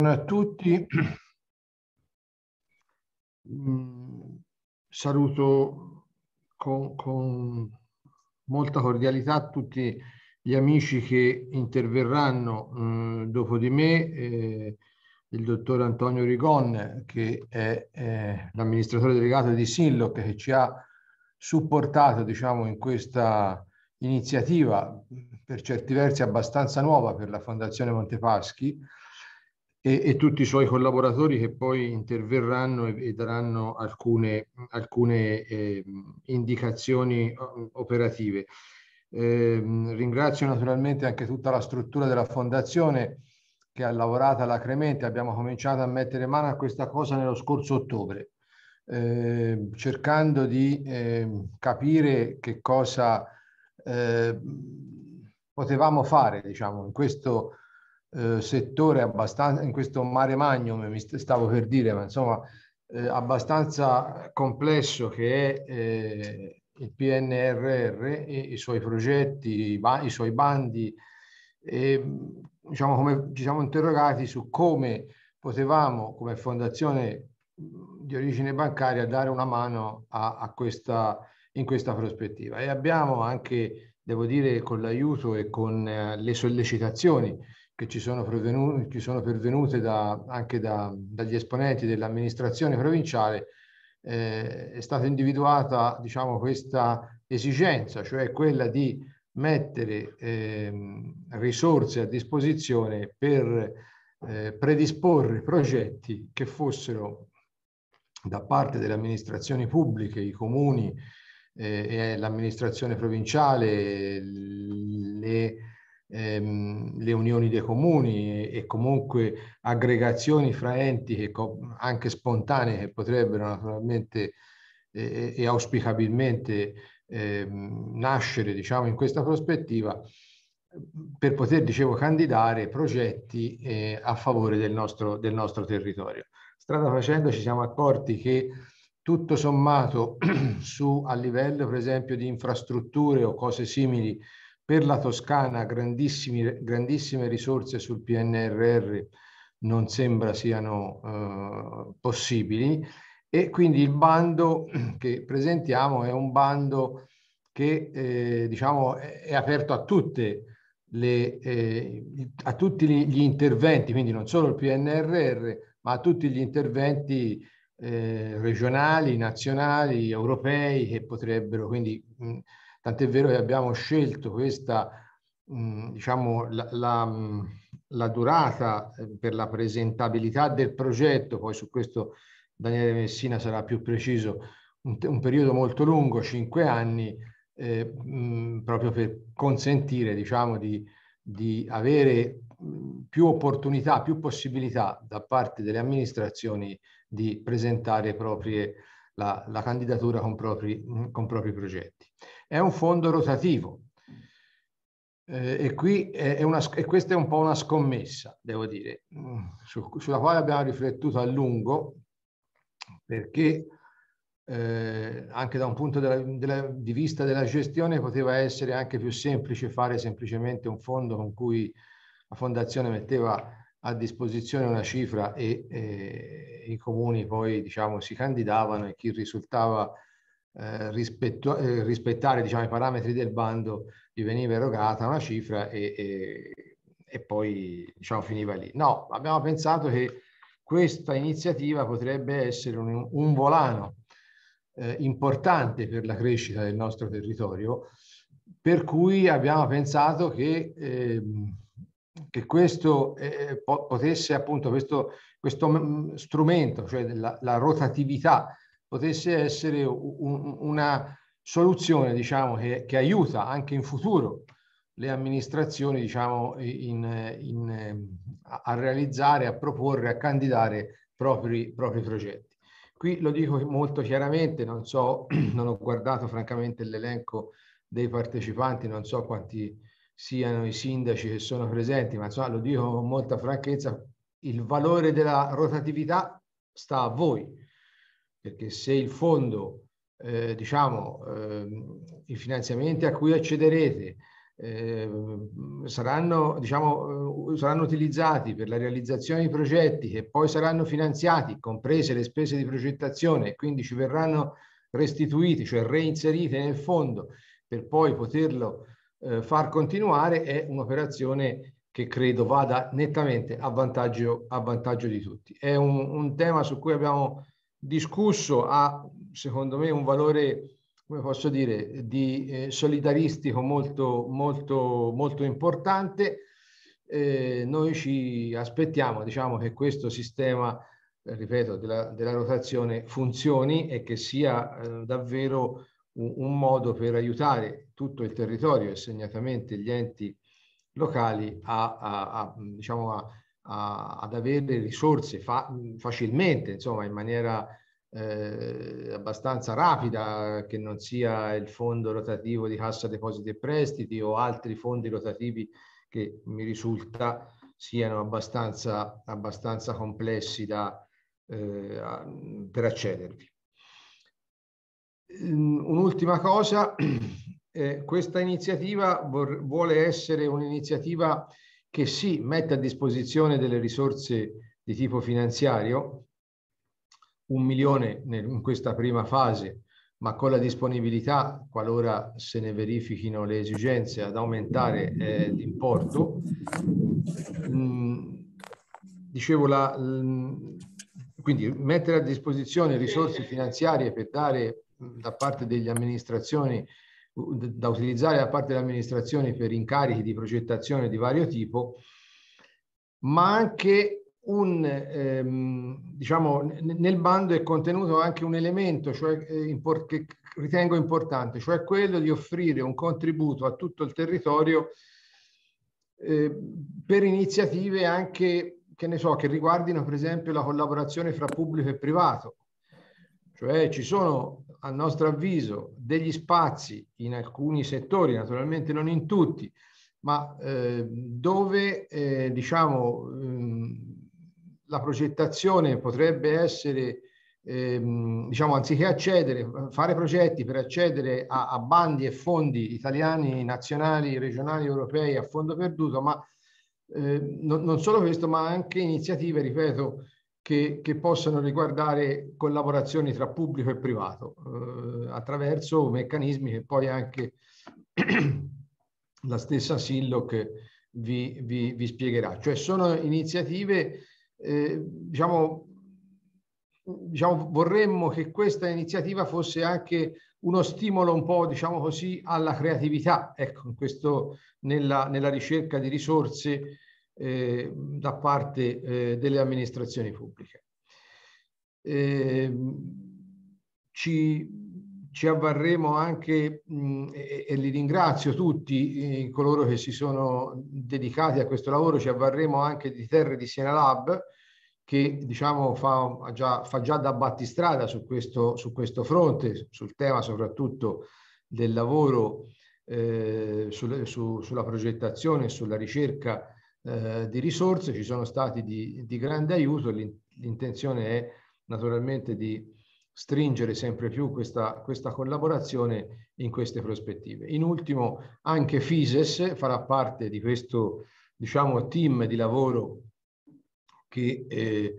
A tutti, saluto con molta cordialità tutti gli amici che interverranno dopo di me, il dottor Antonio Rigon, che è l'amministratore delegato di Sinloc, che ci ha supportato, diciamo, in questa iniziativa per certi versi abbastanza nuova per la Fondazione Montepaschi, e tutti i suoi collaboratori che poi interverranno e daranno alcune indicazioni operative. Ringrazio naturalmente anche tutta la struttura della Fondazione che ha lavorato alacremente. Abbiamo cominciato a mettere mano a questa cosa nello scorso ottobre, cercando di capire che cosa potevamo fare, diciamo, in questo settore abbastanza, in questo mare magnum, mi stavo per dire, ma insomma abbastanza complesso che è il PNRR e i suoi progetti, i suoi bandi, e diciamo come ci siamo interrogati su come potevamo come fondazione di origine bancaria dare una mano in questa prospettiva, e abbiamo anche, devo dire, con l'aiuto e con le sollecitazioni che ci sono pervenute anche dagli esponenti dell'amministrazione provinciale, è stata individuata, diciamo, questa esigenza, cioè quella di mettere risorse a disposizione per predisporre progetti che fossero da parte delle amministrazioni pubbliche, i comuni e l'amministrazione provinciale, le unioni dei comuni e comunque aggregazioni fra enti che anche spontanee, che potrebbero naturalmente e auspicabilmente nascere, diciamo, in questa prospettiva, per poter, dicevo, candidare progetti a favore del nostro territorio. Strada facendo ci siamo accorti che tutto sommato a livello per esempio di infrastrutture o cose simili per la Toscana, grandissime risorse sul PNRR non sembra siano possibili, e quindi il bando che presentiamo è un bando che diciamo è aperto a tutti gli interventi, quindi non solo il PNRR, ma a tutti gli interventi regionali, nazionali, europei, che potrebbero, quindi tant'è vero che abbiamo scelto questa, diciamo, la durata per la presentabilità del progetto. Poi su questo Daniele Messina sarà più preciso, un periodo molto lungo, 5 anni, proprio per consentire, diciamo, di avere più opportunità, più possibilità da parte delle amministrazioni di presentare la candidatura con propri progetti. È un fondo rotativo, e questa è un po' una scommessa, devo dire, sulla quale abbiamo riflettuto a lungo, perché anche da un punto di vista della gestione poteva essere anche più semplice fare semplicemente un fondo con cui la fondazione metteva a disposizione una cifra e i comuni poi, diciamo, si candidavano, e chi risultava rispettare, diciamo, i parametri del bando gli veniva erogata una cifra e poi, diciamo, finiva lì. No, abbiamo pensato che questa iniziativa potrebbe essere un volano importante per la crescita del nostro territorio, per cui abbiamo pensato che questo potesse, appunto, questo strumento, cioè la rotatività, potesse essere una soluzione, diciamo, che aiuta anche in futuro le amministrazioni, diciamo, a realizzare, a proporre, a candidare propri progetti. Qui lo dico molto chiaramente, non so, non ho guardato francamente l'elenco dei partecipanti, non so quanti siano i sindaci che sono presenti, ma insomma lo dico con molta franchezza: il valore della rotatività sta a voi, perché se il fondo, diciamo, i finanziamenti a cui accederete saranno, diciamo, saranno utilizzati per la realizzazione di progetti che poi saranno finanziati, comprese le spese di progettazione, e quindi ci verranno restituiti, cioè reinserite nel fondo per poi poterlo far continuare, è un'operazione che credo vada nettamente a vantaggio di tutti. È un tema su cui abbiamo discusso, ha secondo me un valore, come posso dire, di solidaristico molto, molto, molto importante. Noi ci aspettiamo, diciamo, che questo sistema, ripeto, della rotazione funzioni e che sia davvero un modo per aiutare tutto il territorio e segnatamente gli enti locali diciamo, ad avere risorse facilmente, insomma, in maniera abbastanza rapida, che non sia il fondo rotativo di Cassa Depositi e Prestiti o altri fondi rotativi che mi risulta siano abbastanza complessi per accedervi. Un'ultima cosa, questa iniziativa vuole essere un'iniziativa che sì, mette a disposizione delle risorse di tipo finanziario, 1 milione in questa prima fase, ma con la disponibilità, qualora se ne verifichino le esigenze, ad aumentare l'importo. Dicevo, quindi mettere a disposizione risorse finanziarie per dare da parte delle amministrazioni, da utilizzare da parte delle amministrazioni per incarichi di progettazione di vario tipo, ma anche diciamo, nel bando è contenuto anche un elemento, cioè, che ritengo importante, cioè quello di offrire un contributo a tutto il territorio per iniziative anche, che ne so, che riguardino per esempio la collaborazione fra pubblico e privato. Cioè ci sono, a nostro avviso, degli spazi in alcuni settori, naturalmente non in tutti, ma dove diciamo la progettazione potrebbe essere, diciamo, anziché fare progetti per accedere a bandi e fondi italiani, nazionali, regionali, europei a fondo perduto, ma non solo questo, ma anche iniziative, ripeto, che possano riguardare collaborazioni tra pubblico e privato attraverso meccanismi che poi anche la stessa Silloc vi spiegherà. Cioè sono iniziative, diciamo, vorremmo che questa iniziativa fosse anche uno stimolo un po', diciamo così, alla creatività, ecco, nella ricerca di risorse da parte delle amministrazioni pubbliche. Ci avvarremo anche, e li ringrazio tutti coloro che si sono dedicati a questo lavoro, ci avvarremo anche di Terre di Siena Lab, che diciamo fa già da battistrada su questo fronte, sul tema soprattutto del lavoro sulla progettazione e sulla ricerca di risorse. Ci sono stati di grande aiuto. L'intenzione è naturalmente di stringere sempre più questa collaborazione in queste prospettive. In ultimo, anche FISES farà parte di questo, diciamo, team di lavoro che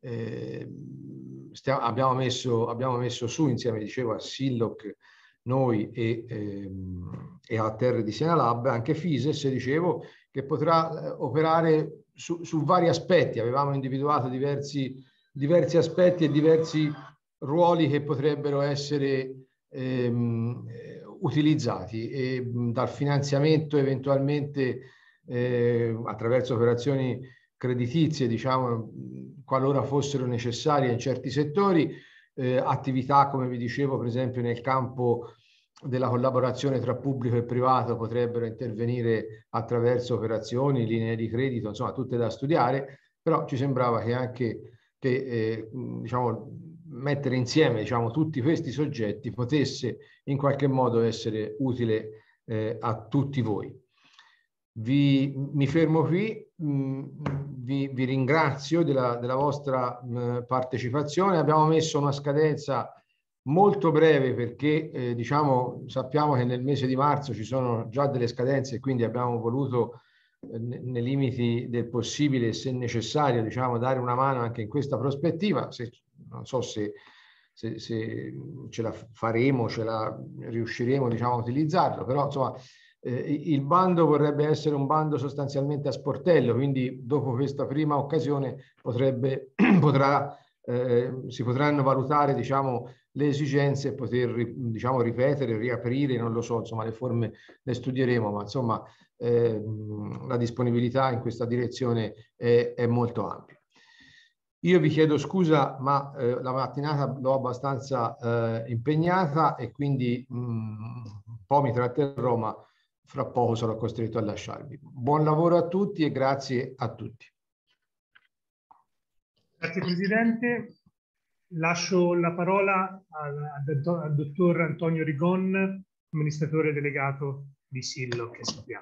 abbiamo messo su insieme, dicevo, a Silloc, noi e a Terre di Siena Lab. Anche FISES, dicevo, che potrà operare su vari aspetti. Avevamo individuato diversi aspetti e diversi ruoli che potrebbero essere utilizzati, e dal finanziamento eventualmente attraverso operazioni creditizie, diciamo, qualora fossero necessarie in certi settori, attività, come vi dicevo, per esempio nel campo della collaborazione tra pubblico e privato potrebbero intervenire attraverso operazioni, linee di credito, insomma, tutte da studiare, però ci sembrava che anche diciamo, mettere insieme, diciamo, tutti questi soggetti potesse in qualche modo essere utile a tutti voi. Mi fermo qui, vi ringrazio della vostra partecipazione. Abbiamo messo una scadenza molto breve perché diciamo, sappiamo che nel mese di marzo ci sono già delle scadenze e quindi abbiamo voluto nei limiti del possibile, se necessario, diciamo, dare una mano anche in questa prospettiva. Non so se ce la faremo, riusciremo, diciamo, a utilizzarlo, però insomma il bando vorrebbe essere un bando sostanzialmente a sportello, quindi dopo questa prima occasione si potranno valutare, diciamo, le esigenze e poter, diciamo, ripetere, riaprire, non lo so, insomma, le forme le studieremo, ma insomma la disponibilità in questa direzione è molto ampia. Io vi chiedo scusa, ma la mattinata l'ho abbastanza impegnata e quindi un po' mi tratterrò, ma fra poco sarò costretto a lasciarvi. Buon lavoro a tutti e grazie a tutti. Grazie Presidente. Lascio la parola al dottor Antonio Rigon, amministratore delegato di Sillo, che sappiamo.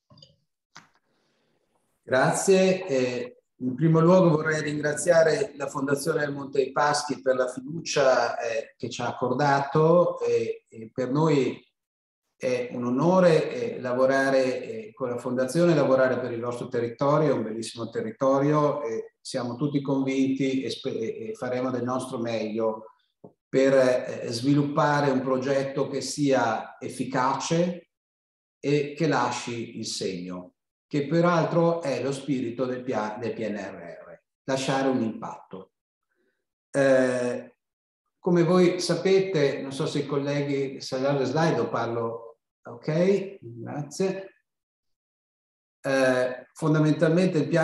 Grazie. In primo luogo vorrei ringraziare la Fondazione del Monte dei Paschi per la fiducia che ci ha accordato. Per noi è un onore lavorare con la Fondazione, lavorare per il nostro territorio, è un bellissimo territorio. Siamo tutti convinti e faremo del nostro meglio per sviluppare un progetto che sia efficace e che lasci il segno, che peraltro è lo spirito del PNRR, lasciare un impatto. Come voi sapete, non so se i colleghi saranno le slide o parlo, ok, grazie. Fondamentalmente il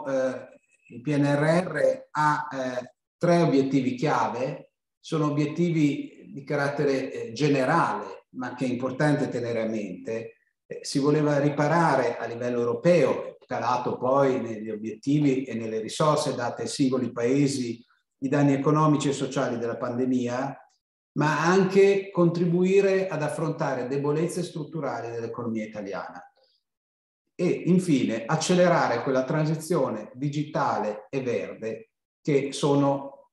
PNRR ha 3 obiettivi chiave, sono obiettivi di carattere generale, ma che è importante tenere a mente. Si voleva riparare a livello europeo, calato poi negli obiettivi e nelle risorse date ai singoli paesi, i danni economici e sociali della pandemia, ma anche contribuire ad affrontare debolezze strutturali dell'economia italiana. E infine accelerare quella transizione digitale e verde che sono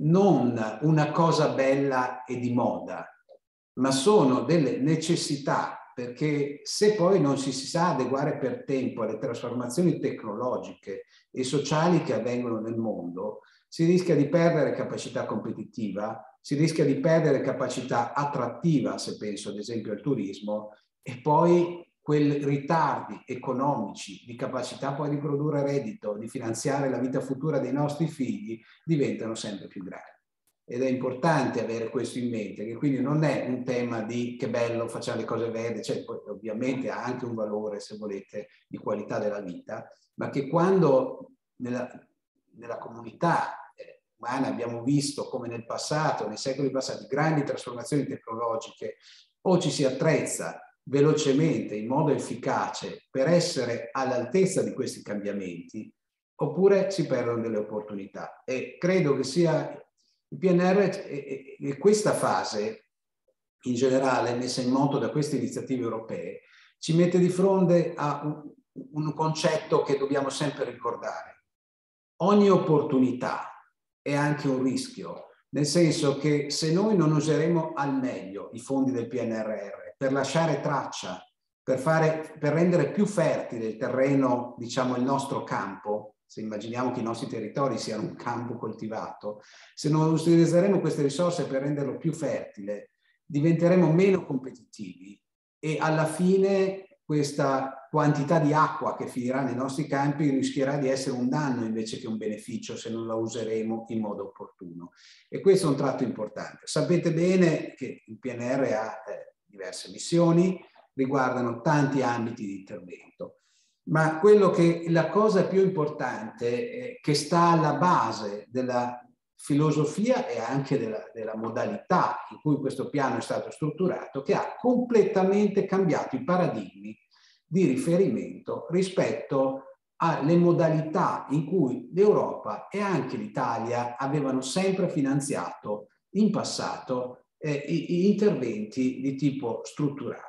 non una cosa bella e di moda, ma sono delle necessità, perché se poi non si sa adeguare per tempo alle trasformazioni tecnologiche e sociali che avvengono nel mondo, si rischia di perdere capacità competitiva, si rischia di perdere capacità attrattiva, se penso ad esempio al turismo, e poi quei ritardi economici di capacità poi di produrre reddito, di finanziare la vita futura dei nostri figli, diventano sempre più gravi. Ed è importante avere questo in mente, che quindi non è un tema di che bello facciamo le cose verdi, cioè poi ovviamente ha anche un valore, se volete, di qualità della vita, ma che quando nella comunità umana abbiamo visto come nel passato, nei secoli passati, grandi trasformazioni tecnologiche, o ci si attrezza velocemente, in modo efficace, per essere all'altezza di questi cambiamenti, oppure si perdono delle opportunità. E credo che sia il PNR e questa fase, in generale, messa in moto da queste iniziative europee, ci mette di fronte a un concetto che dobbiamo sempre ricordare. Ogni opportunità è anche un rischio, nel senso che se noi non useremo al meglio i fondi del PNRR per lasciare traccia, per rendere più fertile il terreno, diciamo il nostro campo, se immaginiamo che i nostri territori siano un campo coltivato, se non utilizzeremo queste risorse per renderlo più fertile, diventeremo meno competitivi e alla fine questa quantità di acqua che finirà nei nostri campi rischierà di essere un danno invece che un beneficio se non la useremo in modo opportuno. E questo è un tratto importante. Sapete bene che il PNR ha diverse missioni, riguardano tanti ambiti di intervento. Ma la cosa più importante che sta alla base della filosofia e anche della modalità in cui questo piano è stato strutturato, che ha completamente cambiato i paradigmi di riferimento rispetto alle modalità in cui l'Europa e anche l'Italia avevano sempre finanziato in passato interventi di tipo strutturale.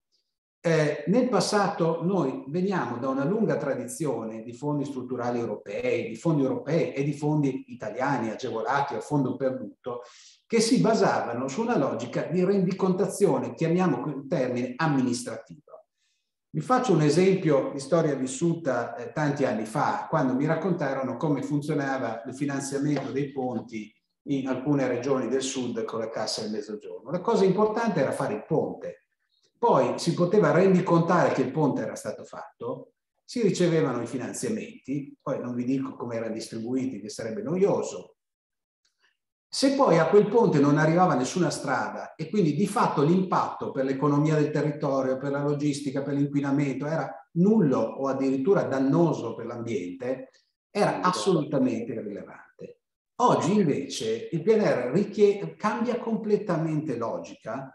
Nel passato noi veniamo da una lunga tradizione di fondi strutturali europei, di fondi europei e di fondi italiani agevolati a fondo perduto, che si basavano su una logica di rendicontazione, chiamiamo il termine amministrativa. Vi faccio un esempio di storia vissuta tanti anni fa, quando mi raccontarono come funzionava il finanziamento dei ponti in alcune regioni del sud con la Cassa del Mezzogiorno. La cosa importante era fare il ponte. Poi si poteva rendicontare che il ponte era stato fatto, si ricevevano i finanziamenti, poi non vi dico come erano distribuiti, che sarebbe noioso. Se poi a quel ponte non arrivava nessuna strada e quindi di fatto l'impatto per l'economia del territorio, per la logistica, per l'inquinamento era nullo o addirittura dannoso per l'ambiente, era assolutamente irrilevante. Oggi invece il PNR cambia completamente logica.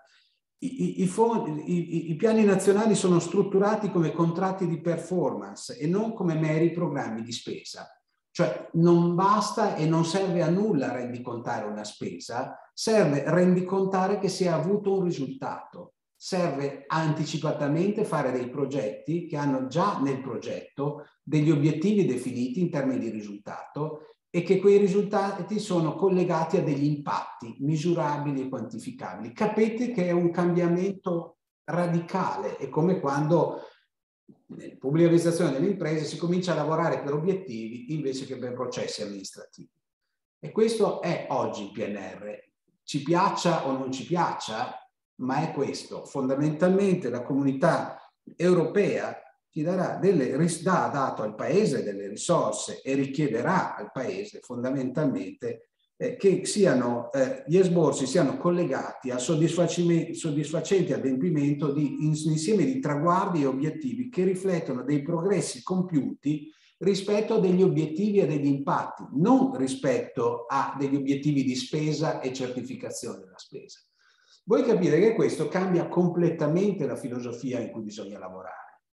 I piani nazionali sono strutturati come contratti di performance e non come meri programmi di spesa. Cioè non basta e non serve a nulla rendicontare una spesa, serve rendicontare che si è avuto un risultato. Serve anticipatamente fare dei progetti che hanno già nel progetto degli obiettivi definiti in termini di risultato e che quei risultati sono collegati a degli impatti misurabili e quantificabili. Capite che è un cambiamento radicale, è come quando nella pubblica amministrazione delle imprese si comincia a lavorare per obiettivi invece che per processi amministrativi. E questo è oggi il PNR. Ci piaccia o non ci piaccia, ma è questo. Fondamentalmente la comunità europea ti darà dà dato al Paese delle risorse e richiederà al Paese fondamentalmente che gli esborsi siano collegati al soddisfacente adempimento di un insieme di traguardi e obiettivi che riflettono dei progressi compiuti rispetto a degli obiettivi e degli impatti, non rispetto a degli obiettivi di spesa e certificazione della spesa. Voi capite che questo cambia completamente la filosofia in cui bisogna lavorare.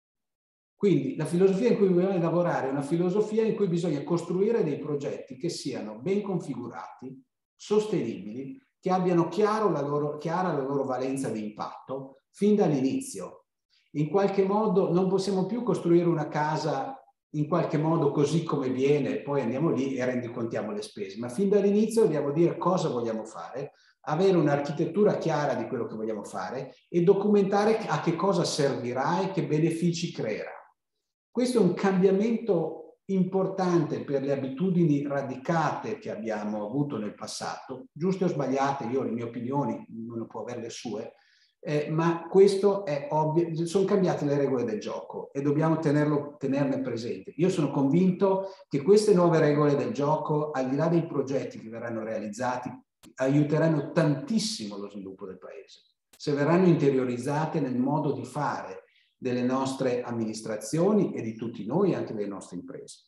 Quindi la filosofia in cui bisogna lavorare è una filosofia in cui bisogna costruire dei progetti che siano ben configurati, sostenibili, che abbiano chiara la loro valenza di impatto fin dall'inizio. In qualche modo non possiamo più costruire una casa in qualche modo così come viene, poi andiamo lì e rendicontiamo le spese, ma fin dall'inizio dobbiamo dire cosa vogliamo fare, avere un'architettura chiara di quello che vogliamo fare e documentare a che cosa servirà e che benefici creerà. Questo è un cambiamento importante per le abitudini radicate che abbiamo avuto nel passato, giuste o sbagliate, io ho le mie opinioni, ognuno può avere le sue, ma questo è ovvio, sono cambiate le regole del gioco e dobbiamo tenerne presente. Io sono convinto che queste nuove regole del gioco, al di là dei progetti che verranno realizzati, aiuteranno tantissimo lo sviluppo del Paese, se verranno interiorizzate nel modo di fare delle nostre amministrazioni e di tutti noi, anche delle nostre imprese.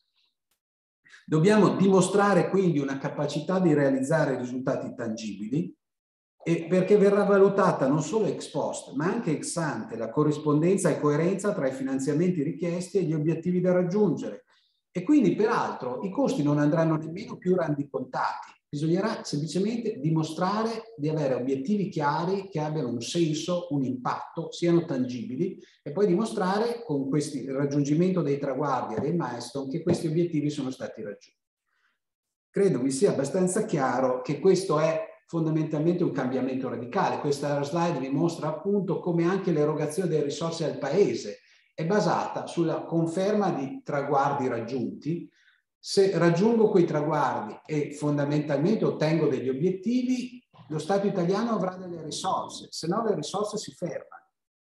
Dobbiamo dimostrare quindi una capacità di realizzare risultati tangibili perché verrà valutata non solo ex post, ma anche ex ante la corrispondenza e coerenza tra i finanziamenti richiesti e gli obiettivi da raggiungere. E quindi, peraltro, i costi non andranno nemmeno più rendicontati. Bisognerà semplicemente dimostrare di avere obiettivi chiari che abbiano un senso, un impatto, siano tangibili e poi dimostrare con il raggiungimento dei traguardi e dei milestone che questi obiettivi sono stati raggiunti. Credo vi sia abbastanza chiaro che questo è fondamentalmente un cambiamento radicale. Questa slide vi mostra appunto come anche l'erogazione delle risorse al Paese è basata sulla conferma di traguardi raggiunti. Se raggiungo quei traguardi e fondamentalmente ottengo degli obiettivi, lo Stato italiano avrà delle risorse, se no le risorse si fermano.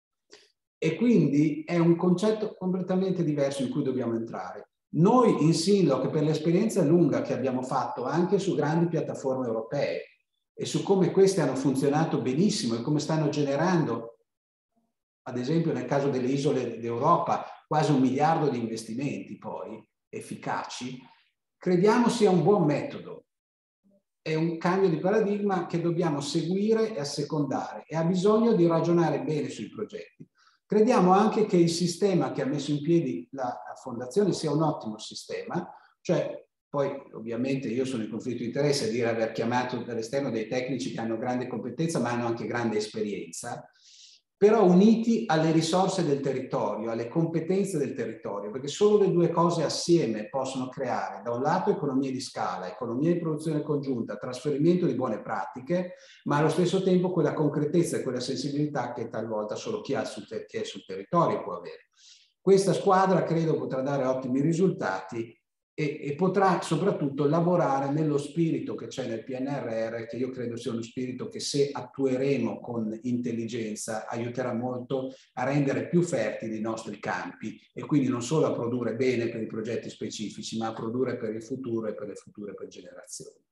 E quindi è un concetto completamente diverso in cui dobbiamo entrare. Noi in Sinlock, per l'esperienza lunga che abbiamo fatto anche su grandi piattaforme europee e su come queste hanno funzionato benissimo e come stanno generando, ad esempio nel caso delle isole d'Europa, quasi 1 miliardo di investimenti poi, efficaci, crediamo sia un buon metodo. È un cambio di paradigma che dobbiamo seguire e assecondare e ha bisogno di ragionare bene sui progetti. Crediamo anche che il sistema che ha messo in piedi la fondazione sia un ottimo sistema, cioè poi ovviamente io sono in conflitto di interesse a dire aver chiamato dall'esterno dei tecnici che hanno grande competenza ma hanno anche grande esperienza. però uniti alle risorse del territorio, alle competenze del territorio, perché solo le due cose assieme possono creare, da un lato, economie di scala, economia di produzione congiunta, trasferimento di buone pratiche, ma allo stesso tempo quella concretezza e quella sensibilità che talvolta solo chi è sul territorio può avere. Questa squadra credo potrà dare ottimi risultati e potrà soprattutto lavorare nello spirito che c'è nel PNRR, che io credo sia uno spirito che, se attueremo con intelligenza, aiuterà molto a rendere più fertili i nostri campi e quindi non solo a produrre bene per i progetti specifici, ma a produrre per il futuro e per le future generazioni.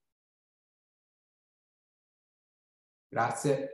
Grazie.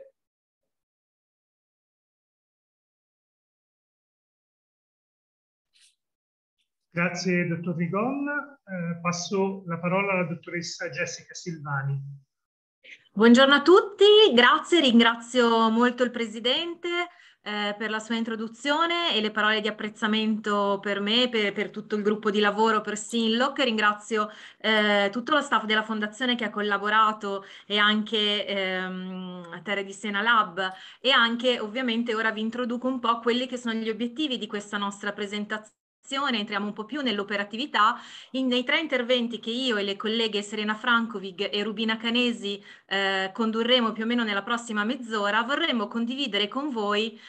Grazie, dottor Rigon. Passo la parola alla dottoressa Jessica Silvani. Buongiorno a tutti, grazie, ringrazio molto il Presidente per la sua introduzione e le parole di apprezzamento per me, per tutto il gruppo di lavoro, per Sinlock. Ringrazio tutto lo staff della Fondazione che ha collaborato e anche Terre di Sena Lab, e anche ovviamente ora vi introduco un po' quelli che sono gli obiettivi di questa nostra presentazione. Entriamo un po' più nell'operatività. Nei 3 interventi che io e le colleghe Serena Frankovig e Rubina Canesi condurremo più o meno nella prossima mezz'ora, vorremmo condividere con voi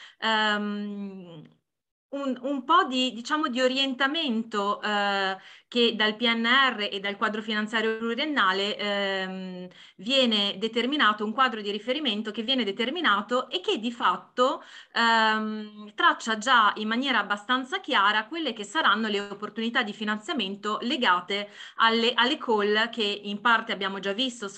un po' di, diciamo, di orientamento che dal PNR e dal quadro finanziario pluriennale viene determinato, un quadro di riferimento che viene determinato e che di fatto traccia già in maniera abbastanza chiara quelle che saranno le opportunità di finanziamento legate alle call che in parte abbiamo già visto,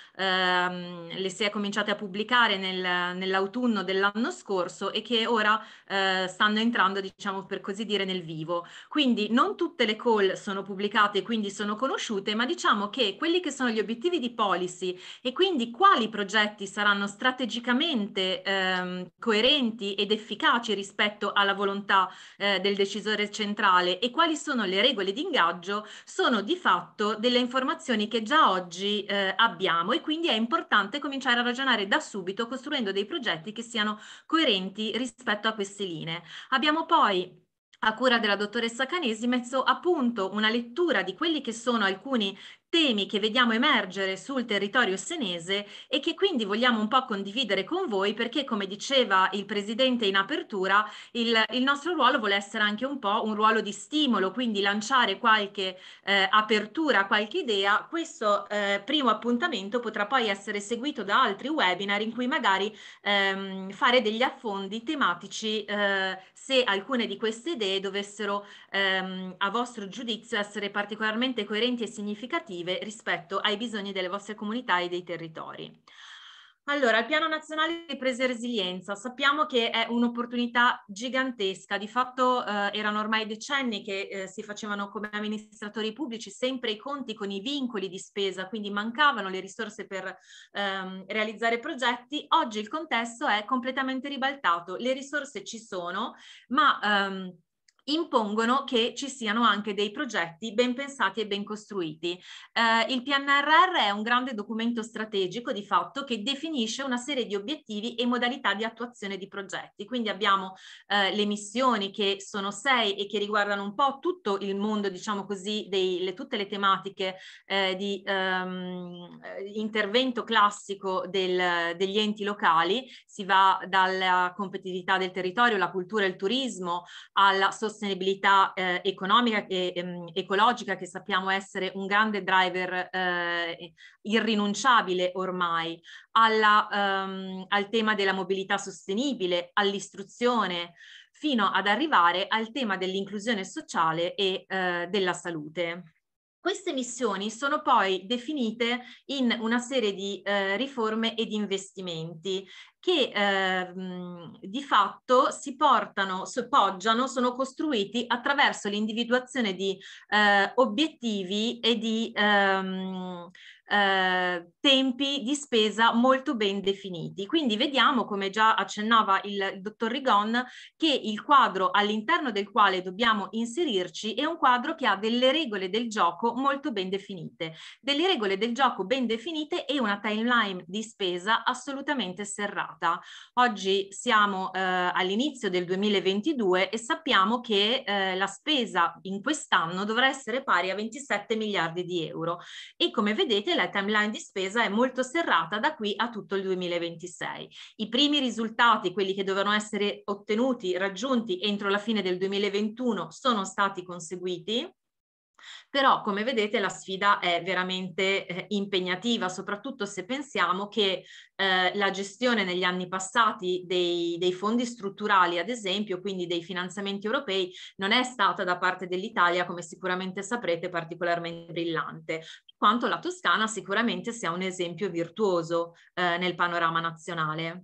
le si è cominciate a pubblicare nell'autunno dell'anno scorso e che ora stanno entrando, diciamo per così dire, nel vivo. Quindi non tutte le call sono pubblicate e quindi sono conosciute, ma diciamo che quelli che sono gli obiettivi di policy e quindi quali progetti saranno strategicamente coerenti ed efficaci rispetto alla volontà del decisore centrale e quali sono le regole di ingaggio sono di fatto delle informazioni che già oggi abbiamo, e quindi è importante cominciare a ragionare da subito costruendo dei progetti che siano coerenti rispetto a queste linee. Abbiamo poi, a cura della dottoressa Canesi, messo a punto una lettura di quelli che sono alcuni temi che vediamo emergere sul territorio senese e che quindi vogliamo un po' condividere con voi, perché, come diceva il Presidente in apertura, il nostro ruolo vuole essere anche un po' un ruolo di stimolo, quindi lanciare qualche apertura, qualche idea. Questo primo appuntamento potrà poi essere seguito da altri webinar in cui magari fare degli affondi tematici se alcune di queste idee dovessero a vostro giudizio essere particolarmente coerenti e significative rispetto ai bisogni delle vostre comunità e dei territori. Allora, il Piano Nazionale di Ripresa e Resilienza sappiamo che è un'opportunità gigantesca. Di fatto erano ormai decenni che si facevano come amministratori pubblici sempre i conti con i vincoli di spesa, quindi mancavano le risorse per realizzare progetti. Oggi il contesto è completamente ribaltato, le risorse ci sono, ma impongono che ci siano anche dei progetti ben pensati e ben costruiti. Il PNRR è un grande documento strategico di fatto che definisce una serie di obiettivi e modalità di attuazione di progetti. Quindi abbiamo le missioni, che sono 6 e che riguardano un po' tutto il mondo, diciamo così, tutte le tematiche di intervento classico degli enti locali. Si va dalla competitività del territorio, la cultura e il turismo, alla sostenibilità economica e ecologica, che sappiamo essere un grande driver irrinunciabile ormai, al tema della mobilità sostenibile, all'istruzione, fino ad arrivare al tema dell'inclusione sociale e della salute. Queste missioni sono poi definite in una serie di riforme e di investimenti che di fatto sono costruiti attraverso l'individuazione di obiettivi e di tempi di spesa molto ben definiti. Quindi vediamo, come già accennava il dottor Rigon, che il quadro all'interno del quale dobbiamo inserirci è un quadro che ha delle regole del gioco molto ben definite, delle regole del gioco ben definite e una timeline di spesa assolutamente serrata. Oggi siamo all'inizio del 2022 e sappiamo che la spesa in quest'anno dovrà essere pari a 27 miliardi di euro e come vedete la timeline di spesa è molto serrata da qui a tutto il 2026. I primi risultati, quelli che dovevano essere ottenuti, raggiunti entro la fine del 2021, sono stati conseguiti. Però, come vedete, la sfida è veramente impegnativa, soprattutto se pensiamo che la gestione negli anni passati dei fondi strutturali, ad esempio, quindi dei finanziamenti europei, non è stata da parte dell'Italia, come sicuramente saprete, particolarmente brillante, quanto la Toscana sicuramente sia un esempio virtuoso nel panorama nazionale.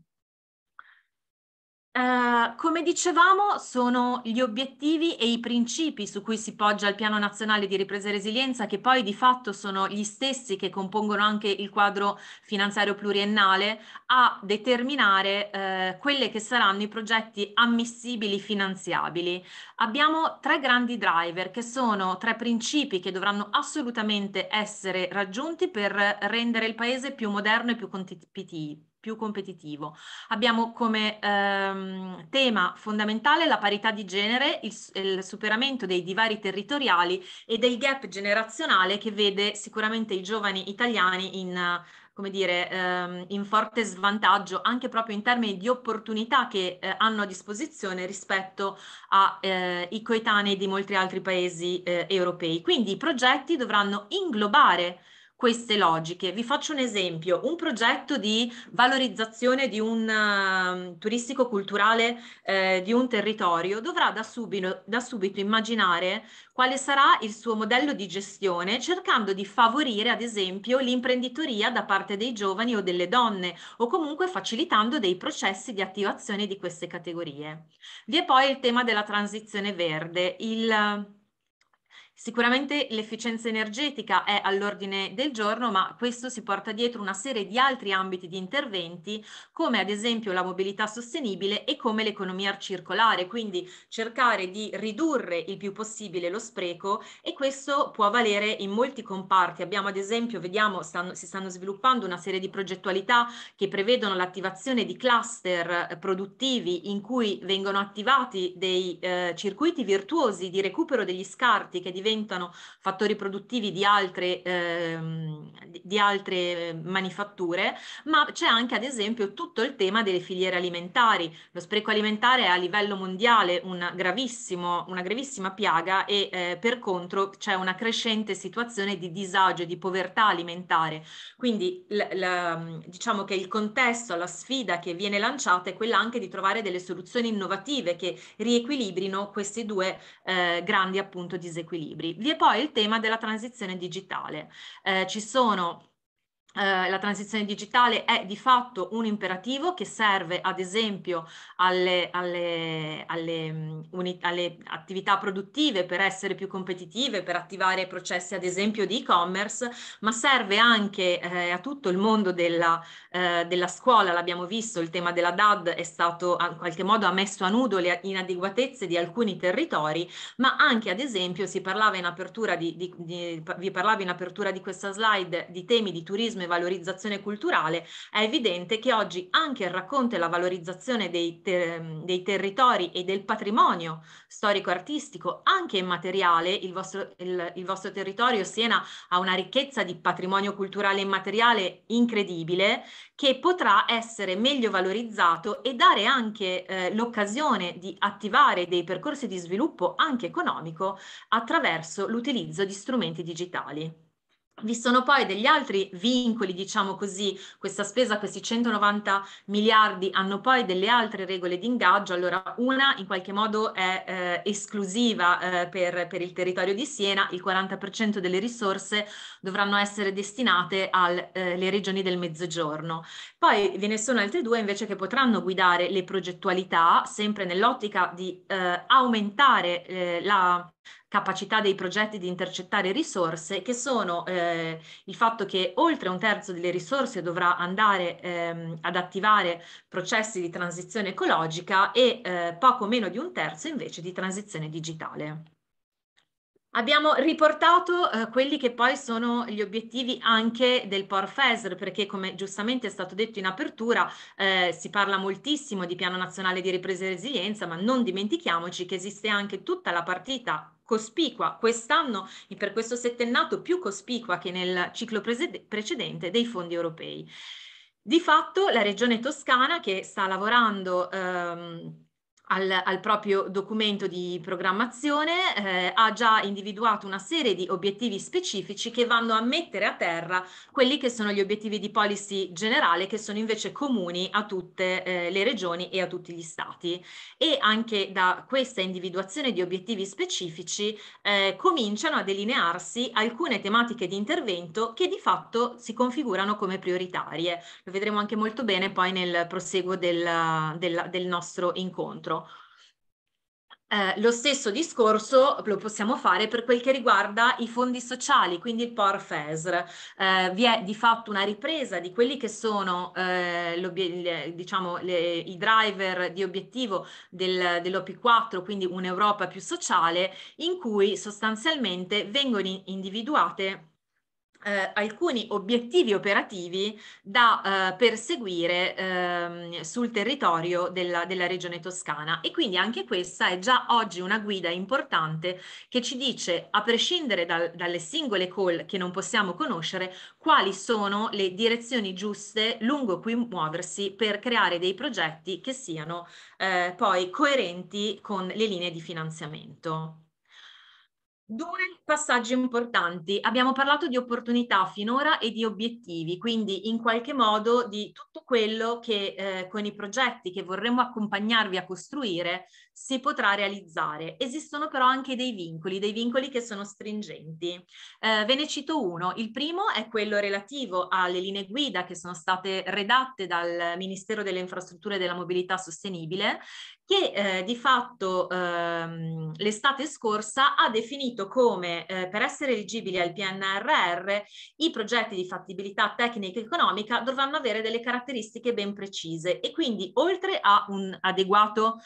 Come dicevamo, sono gli obiettivi e i principi su cui si poggia il Piano Nazionale di Ripresa e Resilienza, che poi di fatto sono gli stessi che compongono anche il quadro finanziario pluriennale, a determinare quelli che saranno i progetti ammissibili finanziabili. Abbiamo tre grandi driver, che sono tre principi che dovranno assolutamente essere raggiunti per rendere il Paese più moderno e più competitivo. Abbiamo come tema fondamentale la parità di genere, il superamento dei divari territoriali e del gap generazionale che vede sicuramente i giovani italiani come dire, in forte svantaggio anche proprio in termini di opportunità che hanno a disposizione rispetto ai coetanei di molti altri paesi europei. Quindi i progetti dovranno inglobare queste logiche. Vi faccio un esempio: un progetto di valorizzazione di un turistico-culturale di un territorio dovrà da subito immaginare quale sarà il suo modello di gestione, cercando di favorire, ad esempio, l'imprenditoria da parte dei giovani o delle donne, o comunque facilitando dei processi di attivazione di queste categorie. Vi è poi il tema della transizione verde. Sicuramente l'efficienza energetica è all'ordine del giorno, ma questo si porta dietro una serie di altri ambiti di interventi, come ad esempio la mobilità sostenibile e come l'economia circolare, quindi cercare di ridurre il più possibile lo spreco, e questo può valere in molti comparti. Abbiamo ad esempio, vediamo, si stanno sviluppando una serie di progettualità che prevedono l'attivazione di cluster produttivi in cui vengono attivati dei circuiti virtuosi di recupero degli scarti che diventano fattori produttivi di altre manifatture, ma c'è anche ad esempio tutto il tema delle filiere alimentari. Lo spreco alimentare è a livello mondiale una gravissima piaga e per contro c'è una crescente situazione di disagio e di povertà alimentare. Quindi diciamo che il contesto, la sfida che viene lanciata è quella anche di trovare delle soluzioni innovative che riequilibrino questi due grandi appunto disequilibri. Vi è poi il tema della transizione digitale. La transizione digitale è di fatto un imperativo che serve ad esempio alle attività produttive per essere più competitive, per attivare processi ad esempio di e-commerce, ma serve anche a tutto il mondo della scuola. L'abbiamo visto, il tema della DAD è stato in qualche modo ha messo a nudo le inadeguatezze di alcuni territori, ma anche ad esempio vi parlavo in apertura di questa slide di temi di turismo e valorizzazione culturale. È evidente che oggi anche il racconto e la valorizzazione dei territori e del patrimonio storico-artistico, anche immateriale, il vostro territorio Siena ha una ricchezza di patrimonio culturale immateriale incredibile, che potrà essere meglio valorizzato e dare anche l'occasione di attivare dei percorsi di sviluppo anche economico attraverso l'utilizzo di strumenti digitali. Vi sono poi degli altri vincoli, diciamo così, questa spesa, questi 190 miliardi hanno poi delle altre regole di ingaggio. Allora, una in qualche modo è esclusiva per il territorio di Siena: il 40% delle risorse dovranno essere destinate alle regioni del Mezzogiorno. Poi ve ne sono altre due invece che potranno guidare le progettualità, sempre nell'ottica di aumentare la capacità dei progetti di intercettare risorse, che sono il fatto che oltre 1/3 delle risorse dovrà andare ad attivare processi di transizione ecologica e poco meno di 1/3 invece di transizione digitale. Abbiamo riportato quelli che poi sono gli obiettivi anche del POR-FESR, perché come giustamente è stato detto in apertura si parla moltissimo di Piano Nazionale di Ripresa e Resilienza, ma non dimentichiamoci che esiste anche tutta la partita cospicua quest'anno, per questo settennato più cospicua che nel ciclo precedente, dei fondi europei. Di fatto la Regione Toscana, che sta lavorando al proprio documento di programmazione, ha già individuato una serie di obiettivi specifici che vanno a mettere a terra quelli che sono gli obiettivi di policy generale, che sono invece comuni a tutte le regioni e a tutti gli stati. E anche da questa individuazione di obiettivi specifici cominciano a delinearsi alcune tematiche di intervento che di fatto si configurano come prioritarie. Lo vedremo anche molto bene poi nel proseguo del nostro incontro. Lo stesso discorso lo possiamo fare per quel che riguarda i fondi sociali, quindi il POR-FESR. Vi è di fatto una ripresa di quelli che sono diciamo, i driver di obiettivo dell'OP4, quindi un'Europa più sociale, in cui sostanzialmente vengono individuate alcuni obiettivi operativi da perseguire sul territorio della regione toscana, e quindi anche questa è già oggi una guida importante che ci dice, a prescindere dalle singole call che non possiamo conoscere, quali sono le direzioni giuste lungo cui muoversi per creare dei progetti che siano poi coerenti con le linee di finanziamento. Due passaggi importanti. Abbiamo parlato di opportunità finora e di obiettivi, quindi in qualche modo di tutto quello che con i progetti che vorremmo accompagnarvi a costruire si potrà realizzare. Esistono però anche dei vincoli che sono stringenti. Ve ne cito uno. Il primo è quello relativo alle linee guida che sono state redatte dal Ministero delle Infrastrutture e della Mobilità Sostenibile, che di fatto l'estate scorsa ha definito come per essere eligibili al PNRR i progetti di fattibilità tecnica e economica dovranno avere delle caratteristiche ben precise, e quindi oltre a un adeguato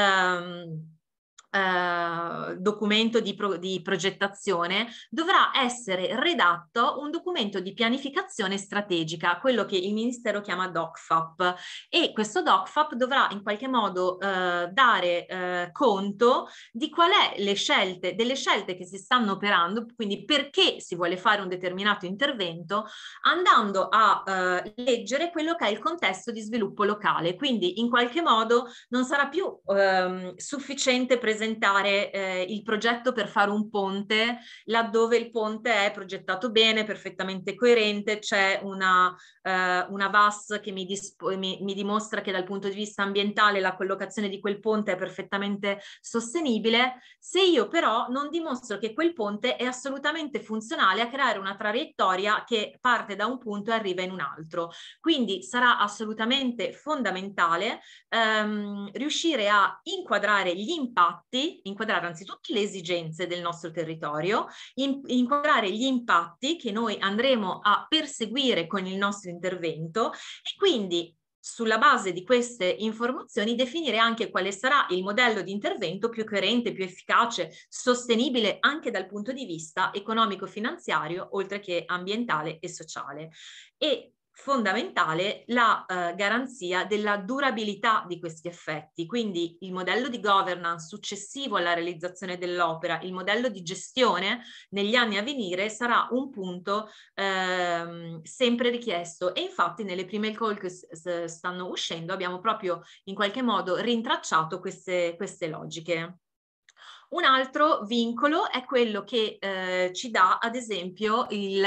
documento di progettazione dovrà essere redatto un documento di pianificazione strategica, quello che il Ministero chiama DOCFAP, e questo DOCFAP dovrà in qualche modo dare conto di qual è delle scelte che si stanno operando, quindi perché si vuole fare un determinato intervento, andando a leggere quello che è il contesto di sviluppo locale. Quindi in qualche modo non sarà più sufficiente presentare il progetto per fare un ponte laddove il ponte è progettato bene, perfettamente coerente, c'è una VAS che mi dimostra che dal punto di vista ambientale la collocazione di quel ponte è perfettamente sostenibile. Se io però non dimostro che quel ponte è assolutamente funzionale a creare una traiettoria che parte da un punto e arriva in un altro, quindi sarà assolutamente fondamentale riuscire a inquadrare gli impatti, inquadrare anzitutto le esigenze del nostro territorio, inquadrare gli impatti che noi andremo a perseguire con il nostro intervento, e quindi sulla base di queste informazioni definire anche quale sarà il modello di intervento più coerente, più efficace, sostenibile anche dal punto di vista economico-finanziario, oltre che ambientale e sociale. E fondamentale la garanzia della durabilità di questi effetti, quindi il modello di governance successivo alla realizzazione dell'opera, il modello di gestione negli anni a venire sarà un punto sempre richiesto, e infatti nelle prime call che stanno uscendo abbiamo proprio in qualche modo rintracciato queste logiche. Un altro vincolo è quello che ci dà ad esempio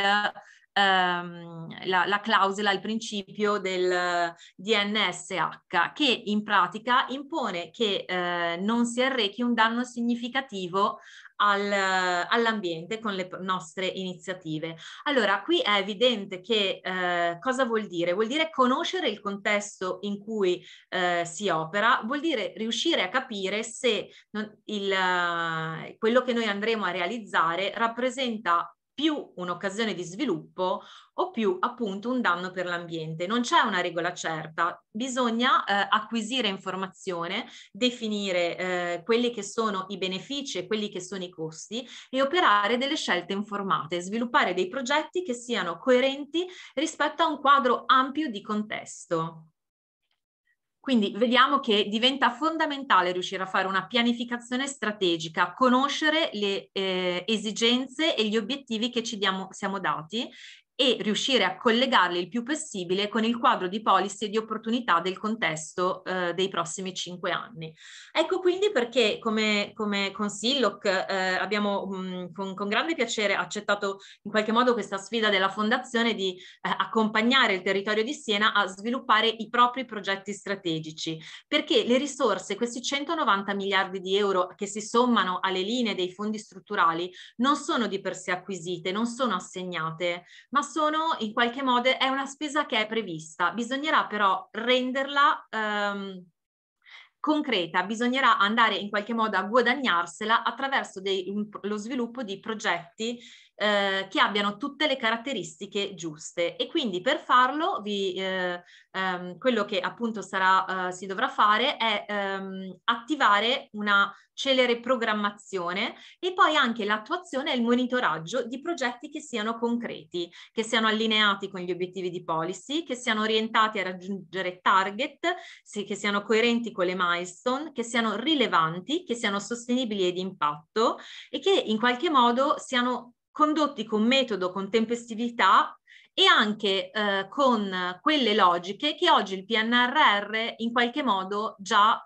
la clausola, il principio del DNSH, che in pratica impone che non si arrechi un danno significativo all'ambiente con le nostre iniziative. Allora, qui è evidente che cosa vuol dire? Vuol dire conoscere il contesto in cui si opera, vuol dire riuscire a capire se quello che noi andremo a realizzare rappresenta più un'occasione di sviluppo o più appunto un danno per l'ambiente. Non c'è una regola certa, bisogna acquisire informazione, definire quelli che sono i benefici e quelli che sono i costi e operare delle scelte informate, sviluppare dei progetti che siano coerenti rispetto a un quadro ampio di contesto. Quindi vediamo che diventa fondamentale riuscire a fare una pianificazione strategica, conoscere le esigenze e gli obiettivi che siamo dati e riuscire a collegarli il più possibile con il quadro di policy e di opportunità del contesto dei prossimi 5 anni. Ecco quindi perché come con Silloc abbiamo con grande piacere accettato in qualche modo questa sfida della Fondazione di accompagnare il territorio di Siena a sviluppare i propri progetti strategici, perché le risorse, questi 190 miliardi di euro che si sommano alle linee dei fondi strutturali, non sono di per sé acquisite, non sono assegnate, ma sono in qualche modo, è una spesa che è prevista, bisognerà però renderla concreta, bisognerà andare in qualche modo a guadagnarsela attraverso lo sviluppo di progetti che abbiano tutte le caratteristiche giuste e quindi per farlo quello che appunto si dovrà fare è attivare una celere programmazione e poi anche l'attuazione e il monitoraggio di progetti che siano concreti, che siano allineati con gli obiettivi di policy, che siano orientati a raggiungere target, che siano coerenti con le milestone, che siano rilevanti, che siano sostenibili e di impatto e che in qualche modo siano condotti con metodo, con tempestività e anche con quelle logiche che oggi il PNRR in qualche modo già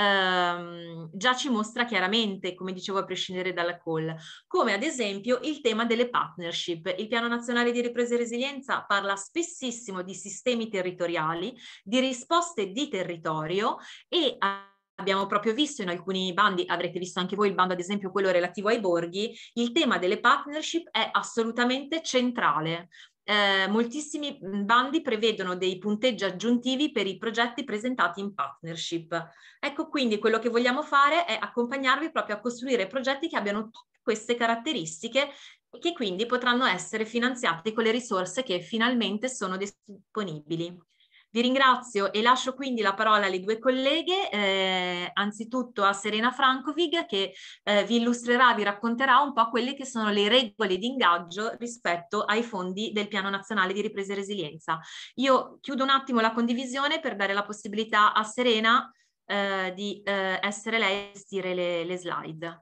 ci mostra chiaramente, come dicevo a prescindere dalla call, come ad esempio il tema delle partnership. Il Piano Nazionale di Ripresa e Resilienza parla spessissimo di sistemi territoriali, di risposte di territorio e abbiamo proprio visto in alcuni bandi, avrete visto anche voi il bando ad esempio quello relativo ai borghi, il tema delle partnership è assolutamente centrale. Moltissimi bandi prevedono dei punteggi aggiuntivi per i progetti presentati in partnership. Ecco quindi quello che vogliamo fare è accompagnarvi proprio a costruire progetti che abbiano tutte queste caratteristiche e che quindi potranno essere finanziati con le risorse che finalmente sono disponibili. Vi ringrazio e lascio quindi la parola alle due colleghe, anzitutto a Serena Frankovic che vi illustrerà, vi racconterà un po' quelle che sono le regole di ingaggio rispetto ai fondi del Piano Nazionale di Ripresa e Resilienza. Io chiudo un attimo la condivisione per dare la possibilità a Serena di essere lei a gestire le slide.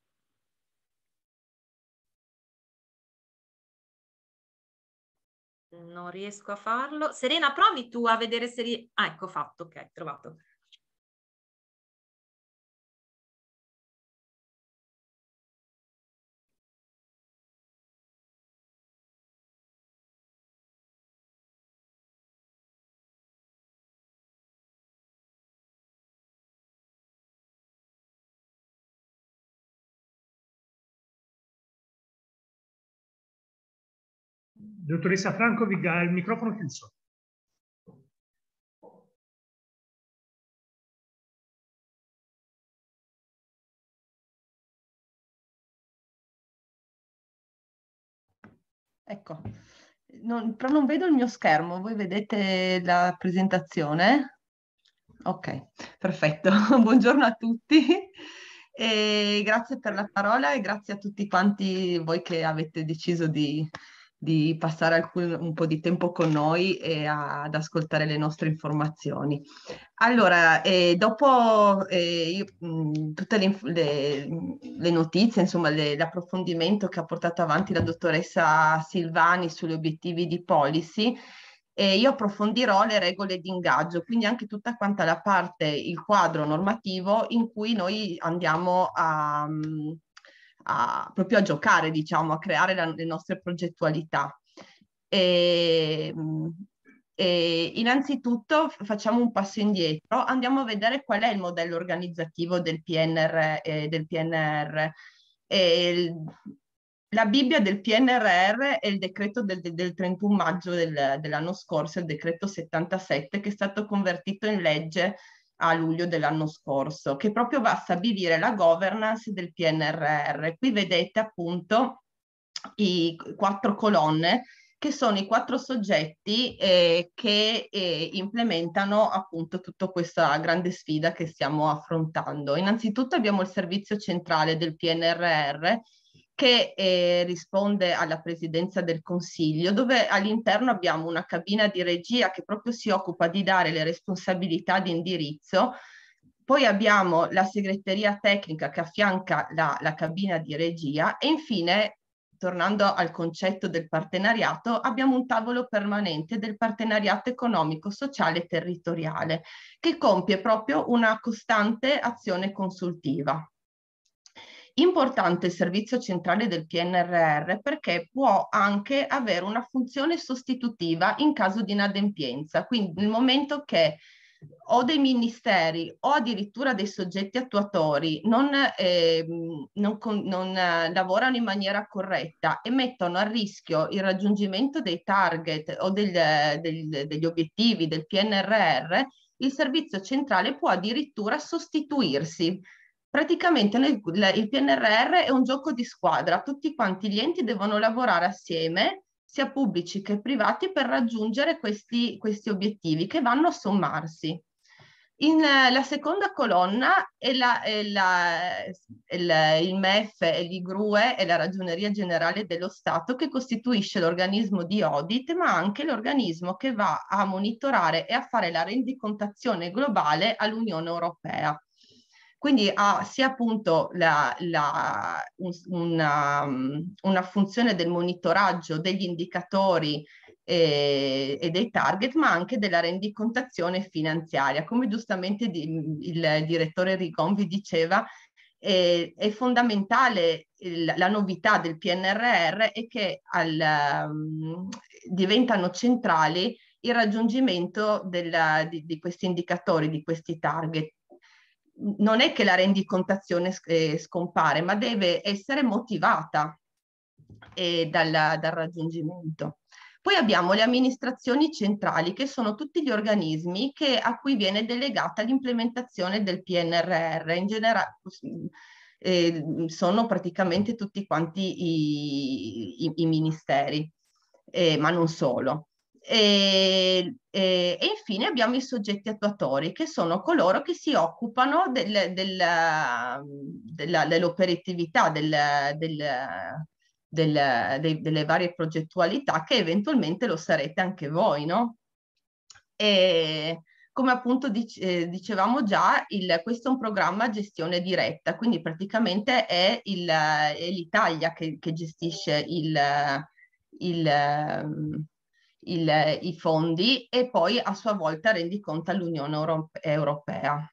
Non riesco a farlo. Serena, provi tu a vedere se... Ah, ecco fatto, ok, trovato. Dottoressa Frankovic ha il microfono chiuso. Ecco, però non vedo il mio schermo, voi vedete la presentazione? Ok, perfetto. Buongiorno a tutti e grazie per la parola e grazie a tutti quanti voi che avete deciso di passare un po' di tempo con noi e ad ascoltare le nostre informazioni. Allora, dopo tutte le notizie, insomma, l'approfondimento che ha portato avanti la dottoressa Silvani sugli obiettivi di policy, io approfondirò le regole di ingaggio, quindi anche tutta quanta la parte, il quadro normativo in cui noi andiamo proprio a giocare, diciamo, a creare le nostre progettualità. Innanzitutto facciamo un passo indietro, andiamo a vedere qual è il modello organizzativo del PNR. La Bibbia del PNRR è il decreto del 31 maggio dell'anno scorso, il decreto 77, che è stato convertito in legge a luglio dell'anno scorso, che proprio va a stabilire la governance del PNRR. Qui vedete appunto i 4 colonne, che sono i 4 soggetti che implementano appunto tutta questa grande sfida che stiamo affrontando. Innanzitutto abbiamo il servizio centrale del PNRR, che risponde alla Presidenza del Consiglio, dove all'interno abbiamo una cabina di regia che proprio si occupa di dare le responsabilità di indirizzo. Poi abbiamo la segreteria tecnica che affianca la cabina di regia e infine, tornando al concetto del partenariato, abbiamo un tavolo permanente del partenariato economico, sociale e territoriale, che compie proprio una costante azione consultiva. Importante il servizio centrale del PNRR perché può anche avere una funzione sostitutiva in caso di inadempienza, quindi nel momento che o dei ministeri o addirittura dei soggetti attuatori non lavorano in maniera corretta e mettono a rischio il raggiungimento dei target o degli obiettivi del PNRR, il servizio centrale può addirittura sostituirsi. Praticamente il PNRR è un gioco di squadra, tutti quanti gli enti devono lavorare assieme, sia pubblici che privati, per raggiungere questi obiettivi che vanno a sommarsi. La seconda colonna è il MEF e l'IGRUE e la Ragioneria Generale dello Stato, che costituisce l'organismo di audit, ma anche l'organismo che va a monitorare e a fare la rendicontazione globale all'Unione Europea. Quindi ha sia appunto una funzione del monitoraggio degli indicatori e dei target, ma anche della rendicontazione finanziaria. Come giustamente il direttore Rigon vi diceva, è fondamentale la novità del PNRR è che diventano centrali il raggiungimento di questi indicatori, di questi target. Non è che la rendicontazione scompare, ma deve essere motivata dal raggiungimento. Poi abbiamo le amministrazioni centrali, che sono tutti gli organismi a cui viene delegata l'implementazione del PNRR. In generale sono praticamente tutti quanti i ministeri, ma non solo. E infine abbiamo i soggetti attuatori, che sono coloro che si occupano dell'operatività delle varie progettualità, che eventualmente lo sarete anche voi, no? E come appunto dicevamo già, questo è un programma a gestione diretta, quindi praticamente è l'Italia che gestisce i fondi e poi a sua volta rendiconta all'Unione Europea.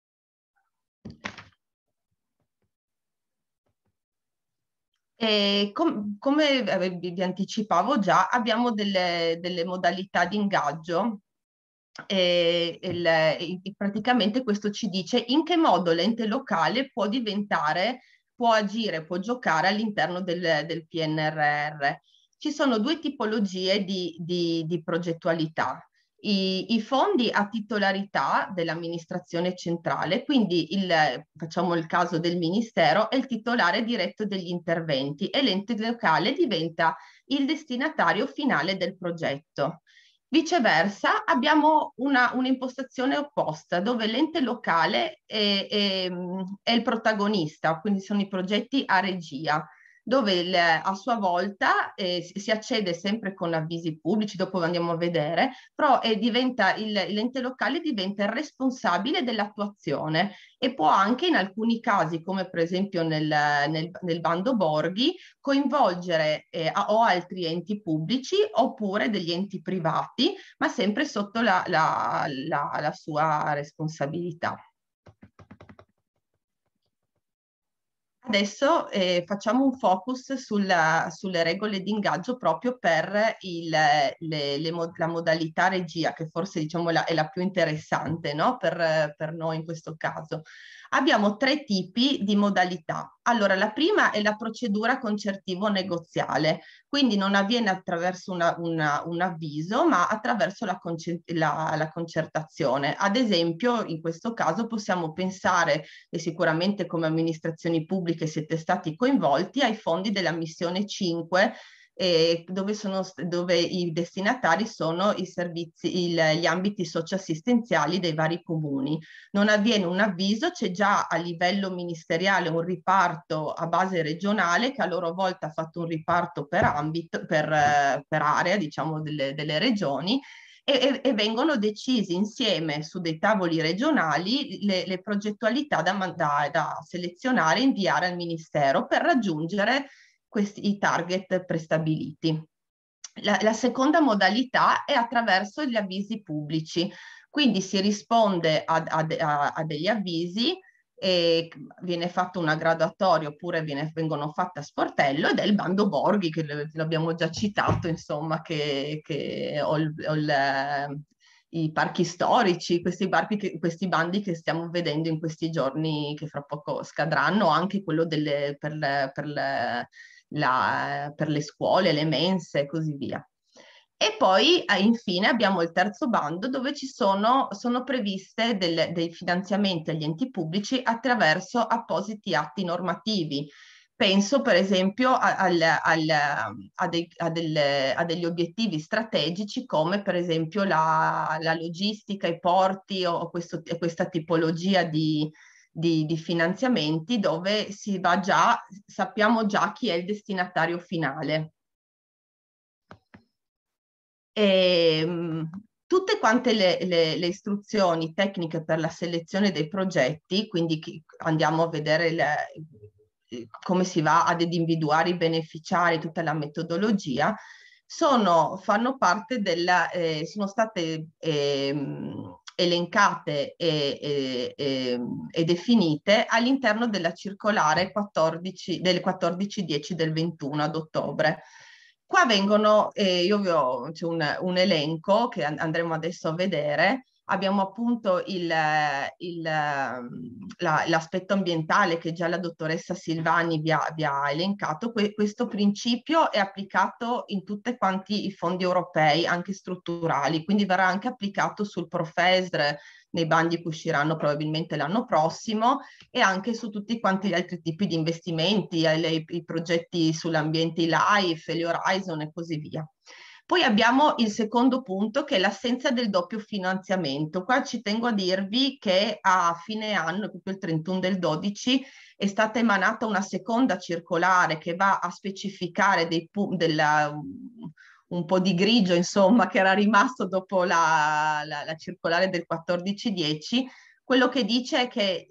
E come vi anticipavo già, abbiamo delle modalità di ingaggio e praticamente questo ci dice in che modo l'ente locale può agire, può giocare all'interno del PNRR. Ci sono 2 tipologie di progettualità. I fondi a titolarità dell'amministrazione centrale, quindi facciamo il caso del Ministero, è il titolare diretto degli interventi e l'ente locale diventa il destinatario finale del progetto. Viceversa, abbiamo un'impostazione opposta, dove l'ente locale è il protagonista, quindi sono i progetti a regia, dove a sua volta si accede sempre con avvisi pubblici, dopo andiamo a vedere, però l'ente locale diventa il responsabile dell'attuazione e può anche in alcuni casi, come per esempio nel bando Borghi, coinvolgere o altri enti pubblici oppure degli enti privati, ma sempre sotto la sua responsabilità. Adesso facciamo un focus sulle regole di ingaggio proprio per la modalità regia, che forse diciamo è la più interessante, no? per noi in questo caso. Abbiamo 3 tipi di modalità. Allora, la prima è la procedura concertivo-negoziale, quindi non avviene attraverso un avviso, ma attraverso la concertazione. Ad esempio, in questo caso possiamo pensare, e sicuramente come amministrazioni pubbliche siete stati coinvolti, ai fondi della missione 5, dove i destinatari sono i servizi, gli ambiti socioassistenziali dei vari comuni. Non avviene un avviso, c'è già a livello ministeriale un riparto a base regionale che a loro volta ha fatto un riparto per ambito, per area, diciamo, delle regioni, e vengono decisi insieme su dei tavoli regionali le progettualità da selezionare e inviare al Ministero per raggiungere i target prestabiliti. La seconda modalità è attraverso gli avvisi pubblici, quindi si risponde a degli avvisi, e viene fatto una graduatoria oppure vengono fatte a sportello, ed è il bando Borghi, che l'abbiamo già citato, insomma, che i parchi storici, questi bandi che stiamo vedendo in questi giorni, che fra poco scadranno, anche quello per le scuole, le mense e così via. E poi infine abbiamo il terzo bando, dove sono previste dei finanziamenti agli enti pubblici attraverso appositi atti normativi. Penso per esempio a degli obiettivi strategici, come per esempio la logistica, i porti, o questa tipologia di finanziamenti, dove sappiamo già chi è il destinatario finale. Tutte quante le istruzioni tecniche per la selezione dei progetti, quindi andiamo a vedere come si va ad individuare i beneficiari, tutta la metodologia, fanno parte sono state elencate e definite all'interno della circolare del 14/10 del 21 ad ottobre. Qua vengono, c'è un elenco che andremo adesso a vedere. Abbiamo appunto l'aspetto ambientale, che già la dottoressa Silvani vi ha elencato. Questo principio è applicato in tutti quanti i fondi europei, anche strutturali, quindi verrà anche applicato sul Profesr, nei bandi che usciranno probabilmente l'anno prossimo, e anche su tutti quanti gli altri tipi di investimenti, i progetti sull'ambiente, i LIFE, gli Horizon e così via. Poi abbiamo il secondo punto, che è l'assenza del doppio finanziamento. Qua ci tengo a dirvi che a fine anno, proprio il 31 del 12, è stata emanata una seconda circolare che va a specificare un po' di grigio, insomma, che era rimasto dopo la circolare del 14/10. Quello che dice è che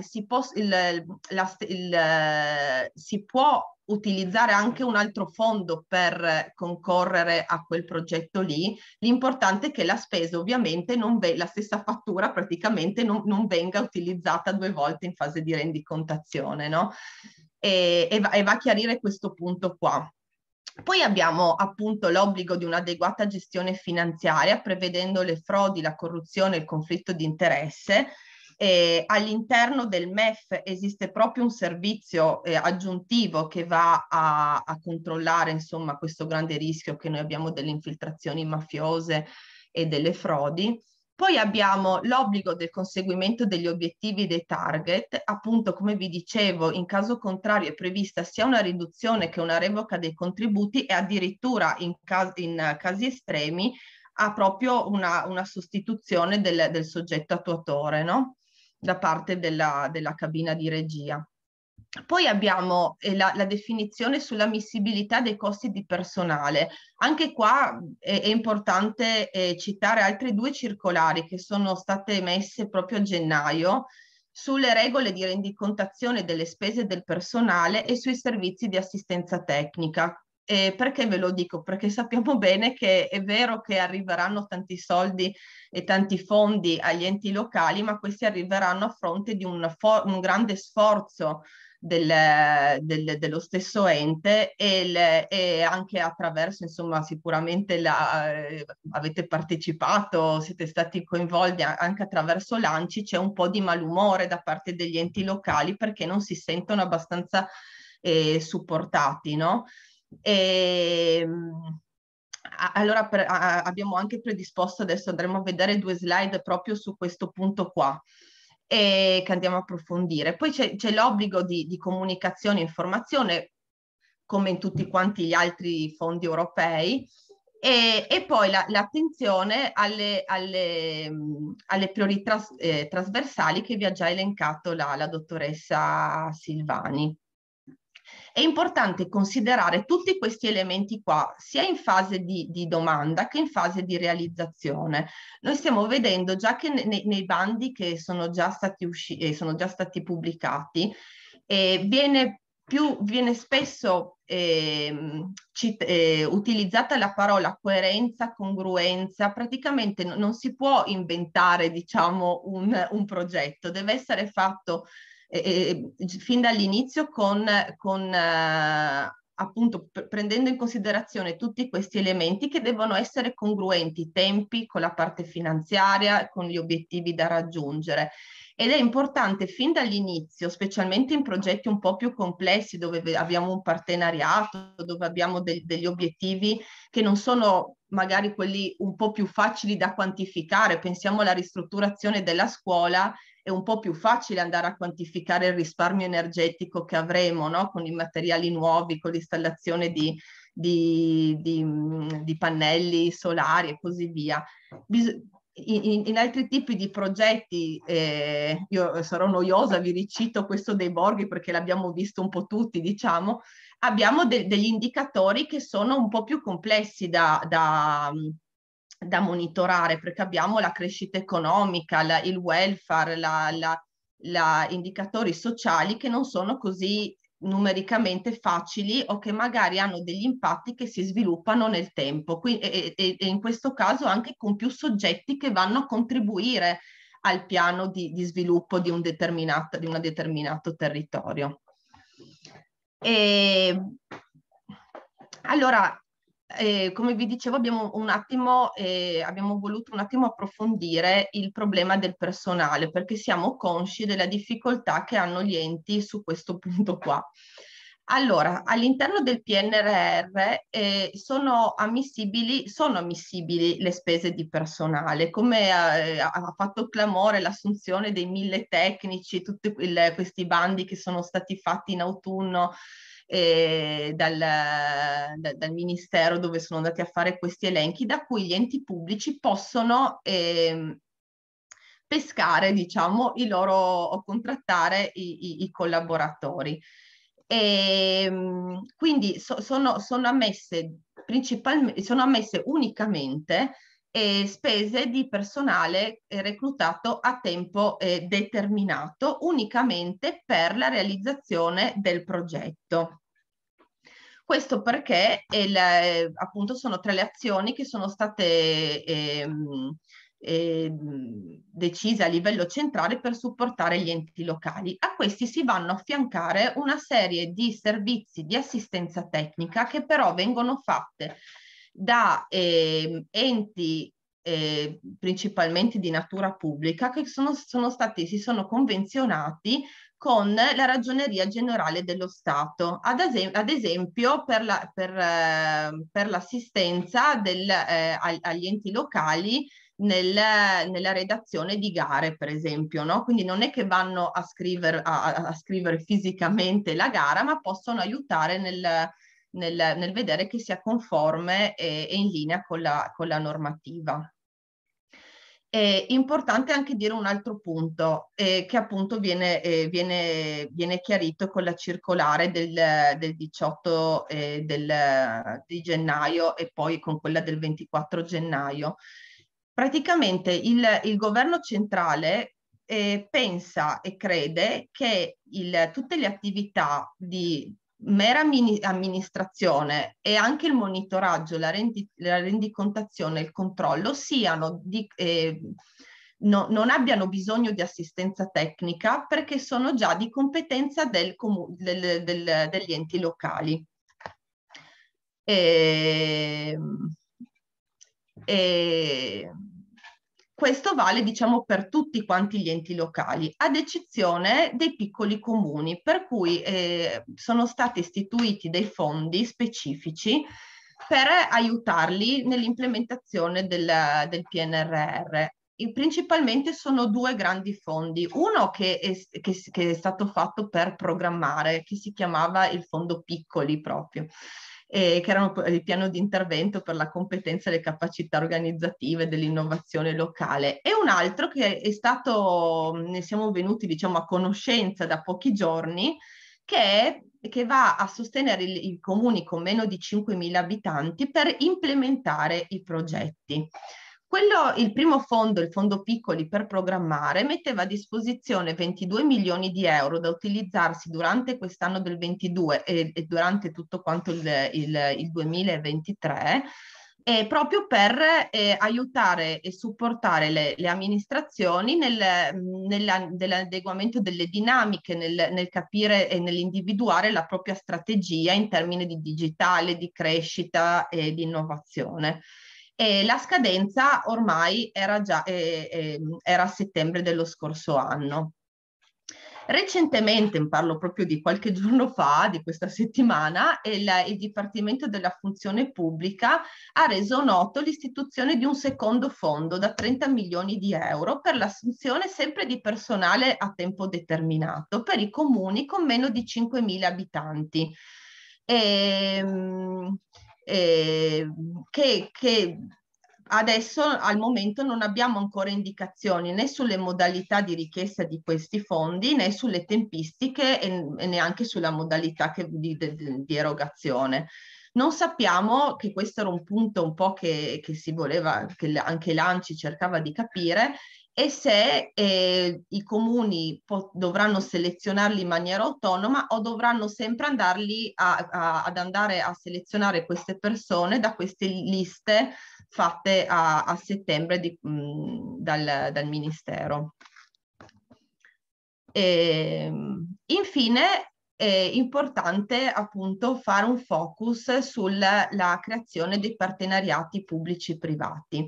si può utilizzare anche un altro fondo per concorrere a quel progetto lì. L'importante è che la spesa, ovviamente, la stessa fattura praticamente non venga utilizzata 2 volte in fase di rendicontazione, no? E va a chiarire questo punto qua. Poi abbiamo appunto l'obbligo di un'adeguata gestione finanziaria, prevedendo le frodi, la corruzione e il conflitto di interesse. All'interno del MEF esiste proprio un servizio aggiuntivo che va a controllare, insomma, questo grande rischio che noi abbiamo delle infiltrazioni mafiose e delle frodi. Poi abbiamo l'obbligo del conseguimento degli obiettivi dei target. Appunto, come vi dicevo, in caso contrario è prevista sia una riduzione che una revoca dei contributi, e addirittura in casi estremi ha proprio una sostituzione del soggetto attuatore, no? Da parte della cabina di regia. Poi abbiamo la definizione sull'ammissibilità dei costi di personale. Anche qua è importante citare altre 2 circolari che sono state emesse proprio a gennaio, sulle regole di rendicontazione delle spese del personale e sui servizi di assistenza tecnica. Perché ve lo dico? Perché sappiamo bene che è vero che arriveranno tanti soldi e tanti fondi agli enti locali, ma questi arriveranno a fronte di un grande sforzo dello stesso ente e anche attraverso, insomma, sicuramente avete partecipato, siete stati coinvolti anche attraverso l'ANCI, c'è un po' di malumore da parte degli enti locali perché non si sentono abbastanza supportati, no? Allora abbiamo anche predisposto, adesso andremo a vedere 2 slide proprio su questo punto qua, che andiamo a approfondire. Poi c'è l'obbligo di comunicazione e informazione, come in tutti quanti gli altri fondi europei, e poi l'attenzione alle priorità trasversali che vi ha già elencato la dottoressa Silvani. È importante considerare tutti questi elementi qua, sia in fase di domanda che in fase di realizzazione. Noi stiamo vedendo già che nei bandi che sono già stati pubblicati, viene spesso utilizzata la parola coerenza, congruenza. Praticamente non si può inventare, diciamo, un progetto, deve essere fatto fin dall'inizio appunto prendendo in considerazione tutti questi elementi che devono essere congruenti, tempi con la parte finanziaria, con gli obiettivi da raggiungere. Ed è importante fin dall'inizio, specialmente in progetti un po' più complessi dove abbiamo un partenariato, dove abbiamo degli obiettivi che non sono magari quelli un po' più facili da quantificare. Pensiamo alla ristrutturazione della scuola, è un po' più facile andare a quantificare il risparmio energetico che avremo, no? Con i materiali nuovi, con l'installazione di pannelli solari e così via. In altri tipi di progetti, io sarò noiosa, vi ricito questo dei Borghi perché l'abbiamo visto un po' tutti, diciamo, abbiamo degli indicatori che sono un po' più complessi da monitorare, perché abbiamo la crescita economica, il welfare, indicatori sociali che non sono così numericamente facili o che magari hanno degli impatti che si sviluppano nel tempo. E in questo caso anche con più soggetti che vanno a contribuire al piano di sviluppo di un determinato territorio. Allora, come vi dicevo, abbiamo voluto un attimo approfondire il problema del personale, perché siamo consci della difficoltà che hanno gli enti su questo punto qua. Allora, all'interno del PNRR sono ammissibili le spese di personale, come ha fatto clamore l'assunzione dei 1000 tecnici, tutti questi bandi che sono stati fatti in autunno dal Ministero, dove sono andati a fare questi elenchi, da cui gli enti pubblici possono pescare, diciamo, o contrattare i collaboratori. Quindi sono ammesse unicamente spese di personale reclutato a tempo determinato, unicamente per la realizzazione del progetto. Questo perché appunto sono 3 le azioni che sono state decise a livello centrale per supportare gli enti locali. A questi si vanno a affiancare una serie di servizi di assistenza tecnica che però vengono fatte da enti principalmente di natura pubblica che si sono convenzionati con la Ragioneria Generale dello Stato, ad esempio per l'assistenza agli enti locali nella redazione di gare, per esempio, no? Quindi non è che vanno a scrivere fisicamente la gara, ma possono aiutare nel vedere che sia conforme e in linea con la normativa. È importante anche dire un altro punto che appunto viene chiarito con la circolare del 18 di gennaio e poi con quella del 24 gennaio. Praticamente il governo centrale pensa e crede che tutte le attività di mera amministrazione e anche il monitoraggio, la rendicontazione e il controllo siano non abbiano bisogno di assistenza tecnica perché sono già di competenza degli enti locali. Questo vale, diciamo, per tutti quanti gli enti locali, ad eccezione dei piccoli comuni, per cui sono stati istituiti dei fondi specifici per aiutarli nell'implementazione del PNRR. Principalmente sono due grandi fondi, uno che è stato fatto per programmare, che si chiamava il Fondo Piccoli proprio, che era il piano di intervento per la competenza e le capacità organizzative dell'innovazione locale, e un altro che è stato, ne siamo venuti, diciamo, a conoscenza da pochi giorni, che va a sostenere i comuni con meno di 5.000 abitanti per implementare i progetti. Il primo fondo, il Fondo Piccoli per programmare, metteva a disposizione 22 milioni di euro da utilizzarsi durante quest'anno del 22 e durante tutto quanto il 2023, proprio per aiutare e supportare le amministrazioni nell'adeguamento delle dinamiche, nel capire e nell'individuare la propria strategia in termini di digitale, di crescita e di innovazione. E la scadenza ormai era a settembre dello scorso anno. Recentemente, parlo proprio di qualche giorno fa, di questa settimana, il Dipartimento della Funzione Pubblica ha reso noto l'istituzione di un secondo fondo da 30 milioni di euro per l'assunzione sempre di personale a tempo determinato per i comuni con meno di 5.000 abitanti. Che adesso al momento non abbiamo ancora indicazioni né sulle modalità di richiesta di questi fondi né sulle tempistiche e neanche sulla modalità di erogazione. Non sappiamo, che questo era un punto un po' che si voleva, che anche l'ANCI cercava di capire, e se i comuni dovranno selezionarli in maniera autonoma o dovranno sempre andare a selezionare queste persone da queste liste fatte a settembre dal Ministero. Infine è importante appunto fare un focus sulla creazione dei partenariati pubblici-privati.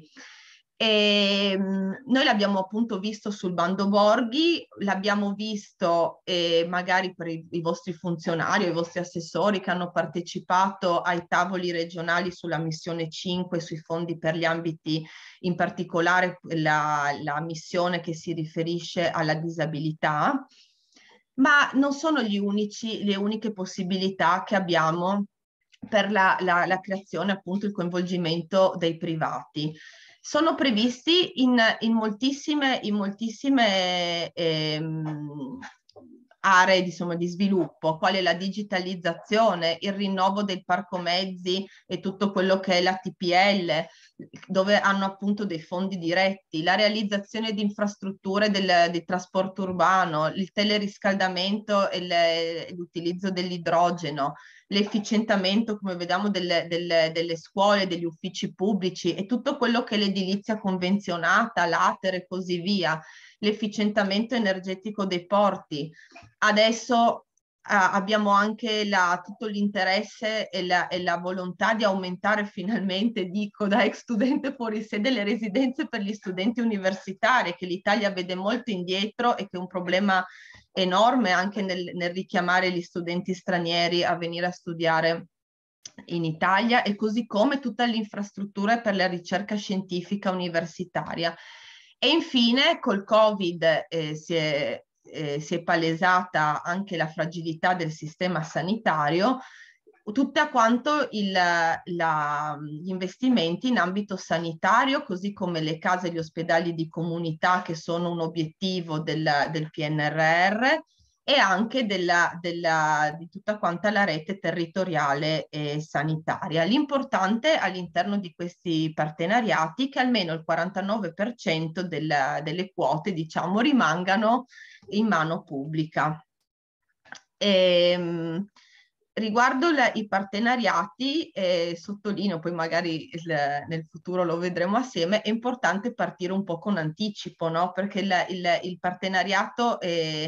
Noi l'abbiamo appunto visto sul bando Borghi, l'abbiamo visto magari per i vostri funzionari o i vostri assessori che hanno partecipato ai tavoli regionali sulla missione 5, sui fondi per gli ambiti, in particolare la missione che si riferisce alla disabilità, ma non sono le uniche possibilità che abbiamo per la creazione, appunto, il coinvolgimento dei privati. Sono previsti in moltissime aree di sviluppo, quale la digitalizzazione, il rinnovo del parco mezzi e tutto quello che è la TPL, dove hanno appunto dei fondi diretti, la realizzazione di infrastrutture del trasporto urbano, il teleriscaldamento e l'utilizzo dell'idrogeno, l'efficientamento, come vediamo, delle scuole, degli uffici pubblici e tutto quello che è l'edilizia convenzionata, l'ATER e così via, l'efficientamento energetico dei porti. Adesso abbiamo anche tutto l'interesse e la volontà di aumentare finalmente, dico da ex studente fuori sede, le residenze per gli studenti universitari, che l'Italia vede molto indietro e che è un problema enorme anche nel richiamare gli studenti stranieri a venire a studiare in Italia, e così come tutta l'infrastruttura per la ricerca scientifica universitaria. E infine col Covid si è palesata anche la fragilità del sistema sanitario, tutta quanto gli investimenti in ambito sanitario, così come le case e gli ospedali di comunità, che sono un obiettivo del PNRR, e anche di tutta quanta la rete territoriale e sanitaria. L'importante all'interno di questi partenariati è che almeno il 49% delle quote, diciamo, rimangano in mano pubblica. riguardo i partenariati, sottolineo, poi magari nel futuro lo vedremo assieme, è importante partire un po' con anticipo, no? Perché il partenariato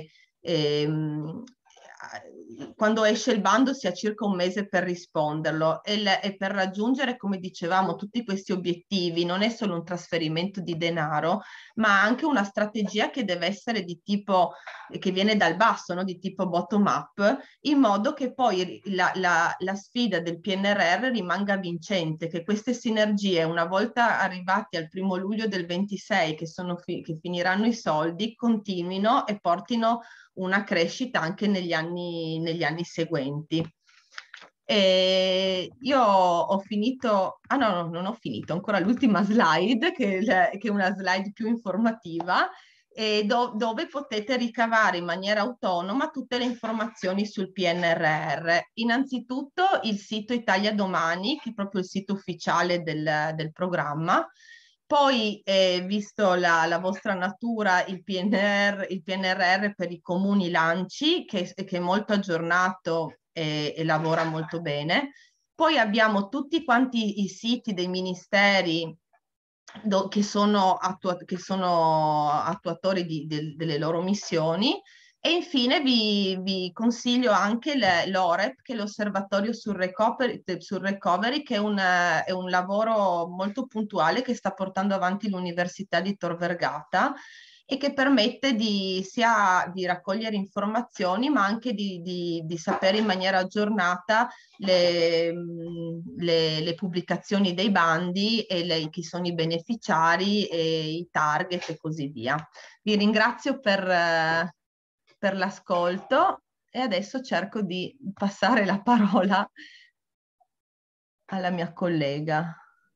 quando esce il bando si ha circa un mese per risponderlo e per raggiungere, come dicevamo, tutti questi obiettivi non è solo un trasferimento di denaro, ma anche una strategia che deve essere di tipo, che viene dal basso, no? Di tipo bottom up, in modo che poi la sfida del PNRR rimanga vincente, che queste sinergie, una volta arrivati al 1° luglio del 26, che finiranno i soldi, continuino e portino una crescita anche negli anni seguenti. Io ho finito, no, non ho finito, ancora l'ultima slide, che è una slide più informativa, dove potete ricavare in maniera autonoma tutte le informazioni sul PNRR. Innanzitutto il sito Italia Domani, che è proprio il sito ufficiale del programma. Poi, visto la vostra natura, il PNRR per i comuni Lanci, che è molto aggiornato e lavora molto bene. Poi abbiamo tutti quanti i siti dei ministeri che sono attuatori delle loro missioni. E infine vi consiglio anche l'OREP, che è l'Osservatorio sul Recovery, che è un lavoro molto puntuale che sta portando avanti l'Università di Tor Vergata e che permette sia di raccogliere informazioni, ma anche di sapere in maniera aggiornata le pubblicazioni dei bandi e chi sono i beneficiari e i target e così via. Vi ringrazio per l'ascolto e adesso cerco di passare la parola alla mia collega.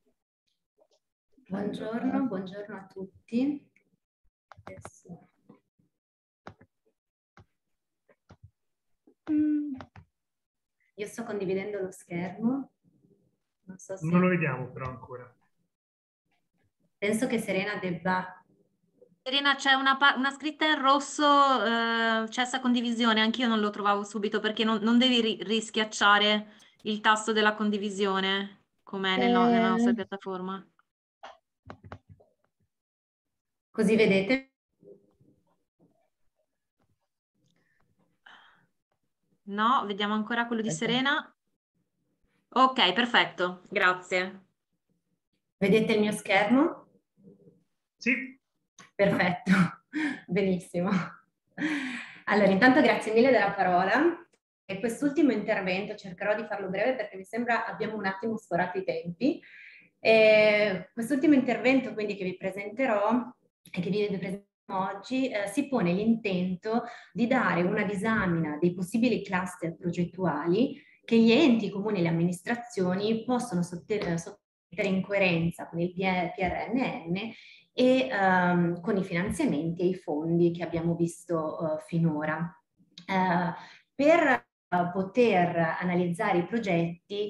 Buongiorno, buongiorno a tutti. Adesso. Io sto condividendo lo schermo. Non so se... Non lo vediamo però ancora. Penso che Serena debba... Serena, c'è una scritta in rosso, cessa condivisione, anch'io non lo trovavo subito perché non devi rischiacciare il tasto della condivisione come nella nostra piattaforma. Così vedete? No, vediamo ancora quello di Serena. Ok, perfetto, grazie. Vedete il mio schermo? Sì. Perfetto, benissimo. Allora, intanto grazie mille della parola. E quest'ultimo intervento cercherò di farlo breve perché mi sembra abbiamo un attimo sforato i tempi. Quest'ultimo intervento quindi che vi presenterò e che vi presentiamo oggi si pone l'intento di dare una disamina dei possibili cluster progettuali che gli enti, comuni e le amministrazioni possono sottomettere in coerenza con il PRNN e con i finanziamenti e i fondi che abbiamo visto finora. Per poter analizzare i progetti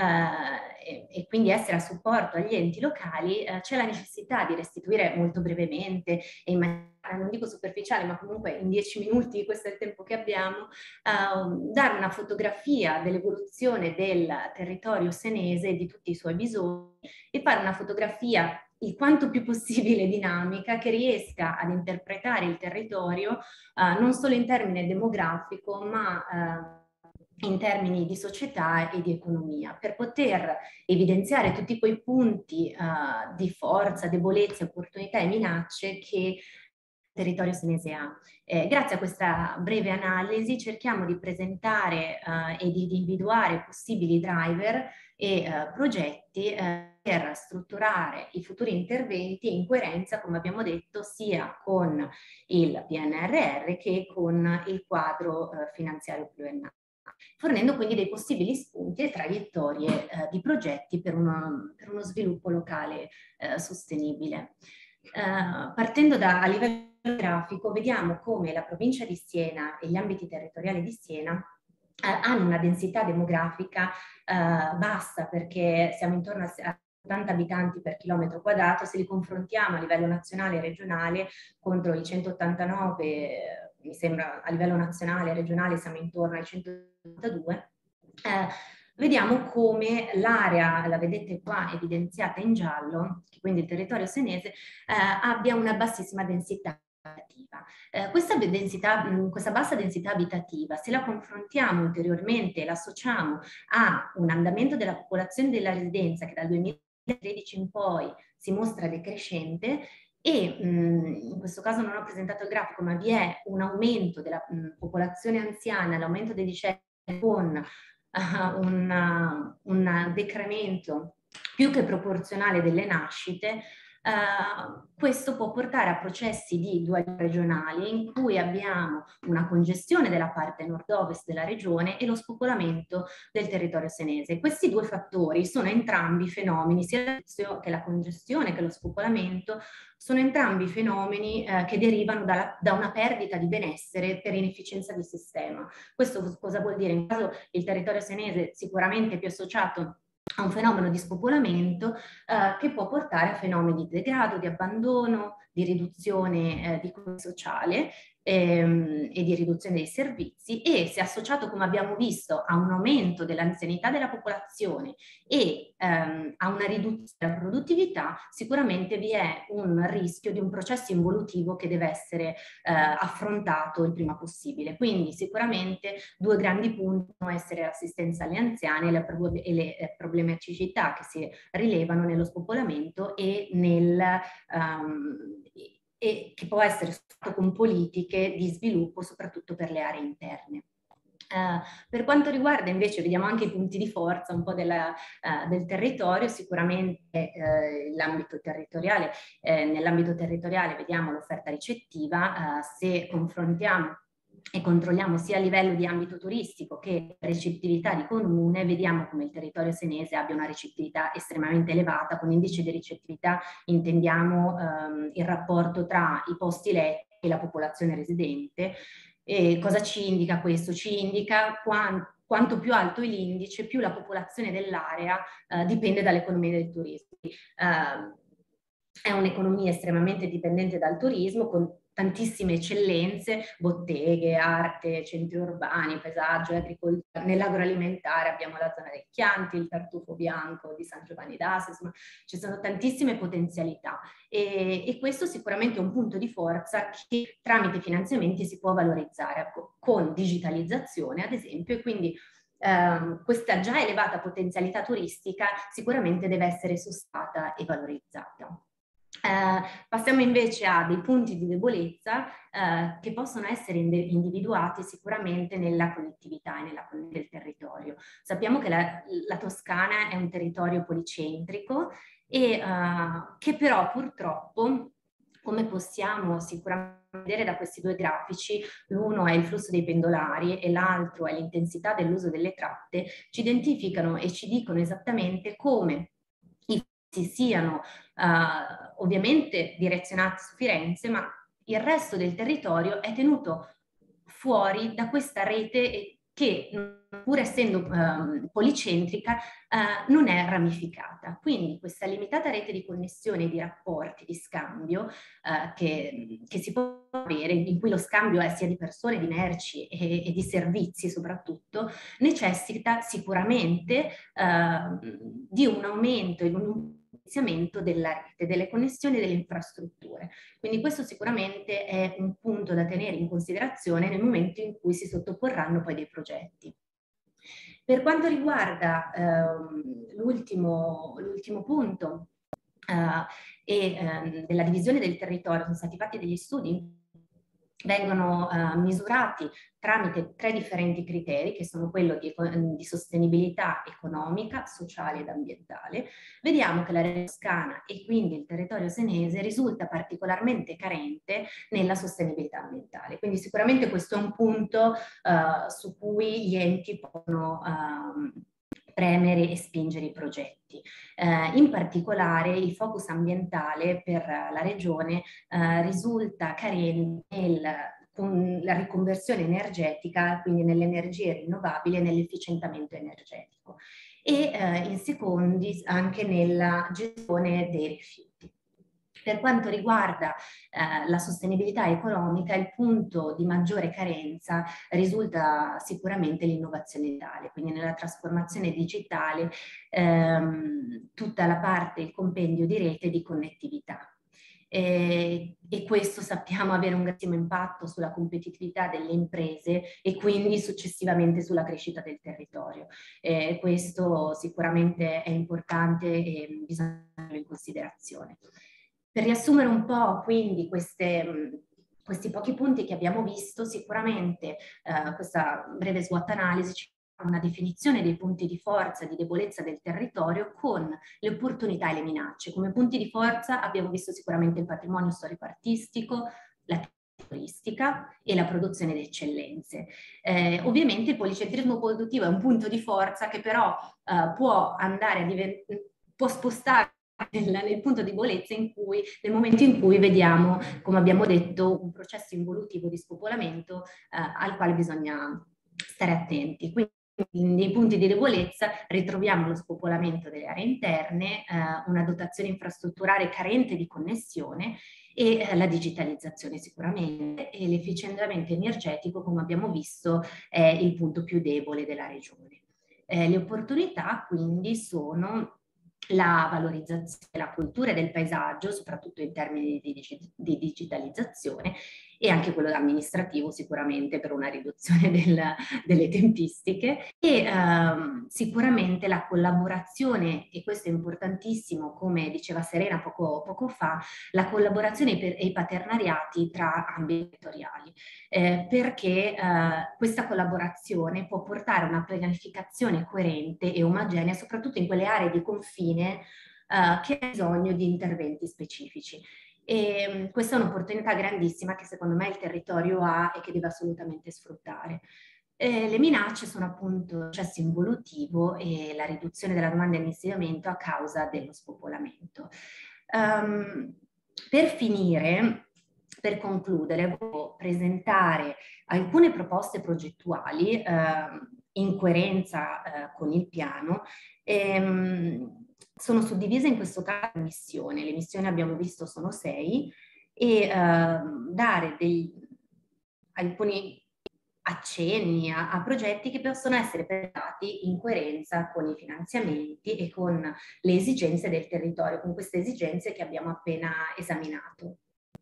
e quindi essere a supporto agli enti locali, c'è la necessità di restituire molto brevemente e in maniera, non dico superficiale, ma comunque in 10 minuti, questo è il tempo che abbiamo, dare una fotografia dell'evoluzione del territorio senese e di tutti i suoi bisogni e fare una fotografia il quanto più possibile dinamica che riesca ad interpretare il territorio non solo in termini demografico, ma in termini di società e di economia, per poter evidenziare tutti quei punti di forza, debolezze, opportunità e minacce che il territorio senese ha. Grazie a questa breve analisi cerchiamo di presentare e di individuare possibili driver e progetti per strutturare i futuri interventi in coerenza, come abbiamo detto, sia con il PNRR che con il quadro finanziario pluriennale, fornendo quindi dei possibili spunti e traiettorie di progetti per uno sviluppo locale sostenibile. Partendo a livello grafico, vediamo come la provincia di Siena e gli ambiti territoriali di Siena hanno una densità demografica bassa, perché siamo intorno a 80 abitanti per chilometro quadrato. Se li confrontiamo a livello nazionale e regionale contro i 189, mi sembra a livello nazionale e regionale siamo intorno ai 182, vediamo come l'area, la vedete qua evidenziata in giallo, quindi il territorio senese, abbia una bassissima densità abitativa. Questa bassa densità abitativa, se la confrontiamo ulteriormente e la associamo a un andamento della popolazione della residenza che dal 2013 in poi si mostra decrescente, e in questo caso non ho presentato il grafico, ma vi è un aumento della popolazione anziana, l'aumento dei decessi con un decremento più che proporzionale delle nascite, questo può portare a processi di dualità regionali in cui abbiamo una congestione della parte nord-ovest della regione e lo spopolamento del territorio senese. Questi due fattori sono entrambi fenomeni, sia che la congestione che lo spopolamento, sono entrambi fenomeni che derivano da una perdita di benessere per inefficienza del sistema. Questo cosa vuol dire? In caso il territorio senese sicuramente è più associato a un fenomeno di spopolamento che può portare a fenomeni di degrado, di abbandono, di riduzione di coesione sociale e di riduzione dei servizi, e se associato, come abbiamo visto, a un aumento dell'anzianità della popolazione e a una riduzione della produttività, sicuramente vi è un rischio di un processo involutivo che deve essere affrontato il prima possibile. Quindi sicuramente due grandi punti possono essere l'assistenza alle anziane e le problematicità che si rilevano nello spopolamento e e che può essere fatto con politiche di sviluppo soprattutto per le aree interne. Per quanto riguarda invece, vediamo anche i punti di forza un po' del territorio, sicuramente l'ambito territoriale, nell'ambito territoriale vediamo l'offerta ricettiva, se confrontiamo e controlliamo sia a livello di ambito turistico che ricettività di comune, vediamo come il territorio senese abbia una ricettività estremamente elevata. Con indice di ricettività intendiamo il rapporto tra i posti letti e la popolazione residente. E cosa ci indica questo? Ci indica quanto più alto è l'indice, più la popolazione dell'area dipende dall'economia del turismo. È un'economia estremamente dipendente dal turismo, con tantissime eccellenze, botteghe, arte, centri urbani, paesaggio e agricoltura. Nell'agroalimentare abbiamo la zona del Chianti, il tartufo bianco di San Giovanni d'Asti, insomma ci sono tantissime potenzialità e questo sicuramente è un punto di forza che tramite finanziamenti si può valorizzare con digitalizzazione ad esempio, e quindi questa già elevata potenzialità turistica sicuramente deve essere sostenibile e valorizzata. Passiamo invece a dei punti di debolezza che possono essere individuati sicuramente nella connettività e nella connessione del territorio. Sappiamo che la Toscana è un territorio policentrico e che però purtroppo, come possiamo sicuramente vedere da questi due grafici, l'uno è il flusso dei pendolari e l'altro è l'intensità dell'uso delle tratte, ci identificano e ci dicono esattamente come i flussi siano ovviamente direzionati su Firenze, ma il resto del territorio è tenuto fuori da questa rete che, pur essendo policentrica, non è ramificata. Quindi questa limitata rete di connessione, di rapporti, di scambio che si può avere, in cui lo scambio è sia di persone, di merci e di servizi soprattutto, necessita sicuramente di un aumento e un potenziamento della rete, delle connessioni e delle infrastrutture. Quindi questo sicuramente è un punto da tenere in considerazione nel momento in cui si sottoporranno poi dei progetti. Per quanto riguarda l'ultimo punto della divisione del territorio, sono stati fatti degli studi, vengono misurati tramite 3 differenti criteri, che sono quello di sostenibilità economica, sociale ed ambientale. Vediamo che l'area toscana e quindi il territorio senese risulta particolarmente carente nella sostenibilità ambientale. Quindi sicuramente questo è un punto su cui gli enti possono premere e spingere i progetti. In particolare il focus ambientale per la regione risulta carente con la riconversione energetica, quindi nelle energie rinnovabili e nell'efficientamento energetico, e in secondis anche nella gestione dei rifiuti. Per quanto riguarda la sostenibilità economica, il punto di maggiore carenza risulta sicuramente l'innovazione digitale, quindi nella trasformazione digitale tutta la parte, il compendio di rete e di connettività. E questo sappiamo avere un grandissimo impatto sulla competitività delle imprese e quindi successivamente sulla crescita del territorio. Questo sicuramente è importante e bisogna tenerlo in considerazione. Per riassumere un po' quindi questi pochi punti che abbiamo visto, sicuramente questa breve SWOT analisi ci dà una definizione dei punti di forza e di debolezza del territorio con le opportunità e le minacce. Come punti di forza abbiamo visto sicuramente il patrimonio storico-artistico, la turistica e la produzione di eccellenze. Ovviamente il policentrismo produttivo è un punto di forza che però può andare a può spostare nel punto di debolezza nel momento in cui vediamo, come abbiamo detto, un processo involutivo di spopolamento al quale bisogna stare attenti. Quindi nei punti di debolezza ritroviamo lo spopolamento delle aree interne, una dotazione infrastrutturale carente di connessione e la digitalizzazione sicuramente, e l'efficientamento energetico, come abbiamo visto, è il punto più debole della regione. Le opportunità quindi sono la valorizzazione della cultura e del paesaggio, soprattutto in termini di digitalizzazione, e anche quello amministrativo sicuramente per una riduzione delle tempistiche, e sicuramente la collaborazione, e questo è importantissimo, come diceva Serena poco fa, la collaborazione e i paternariati tra ambiti territoriali, perché questa collaborazione può portare a una pianificazione coerente e omogenea, soprattutto in quelle aree di confine che hanno bisogno di interventi specifici. E questa è un'opportunità grandissima che secondo me il territorio ha e che deve assolutamente sfruttare. Le minacce sono appunto il processo involutivo e la riduzione della domanda di insediamento a causa dello spopolamento. Per finire, per concludere, voglio presentare alcune proposte progettuali in coerenza con il piano. Sono suddivise in questo caso in missioni. Le missioni abbiamo visto sono 6 e dare alcuni accenni a progetti che possono essere presentati in coerenza con i finanziamenti e con le esigenze del territorio, con queste esigenze che abbiamo appena esaminato.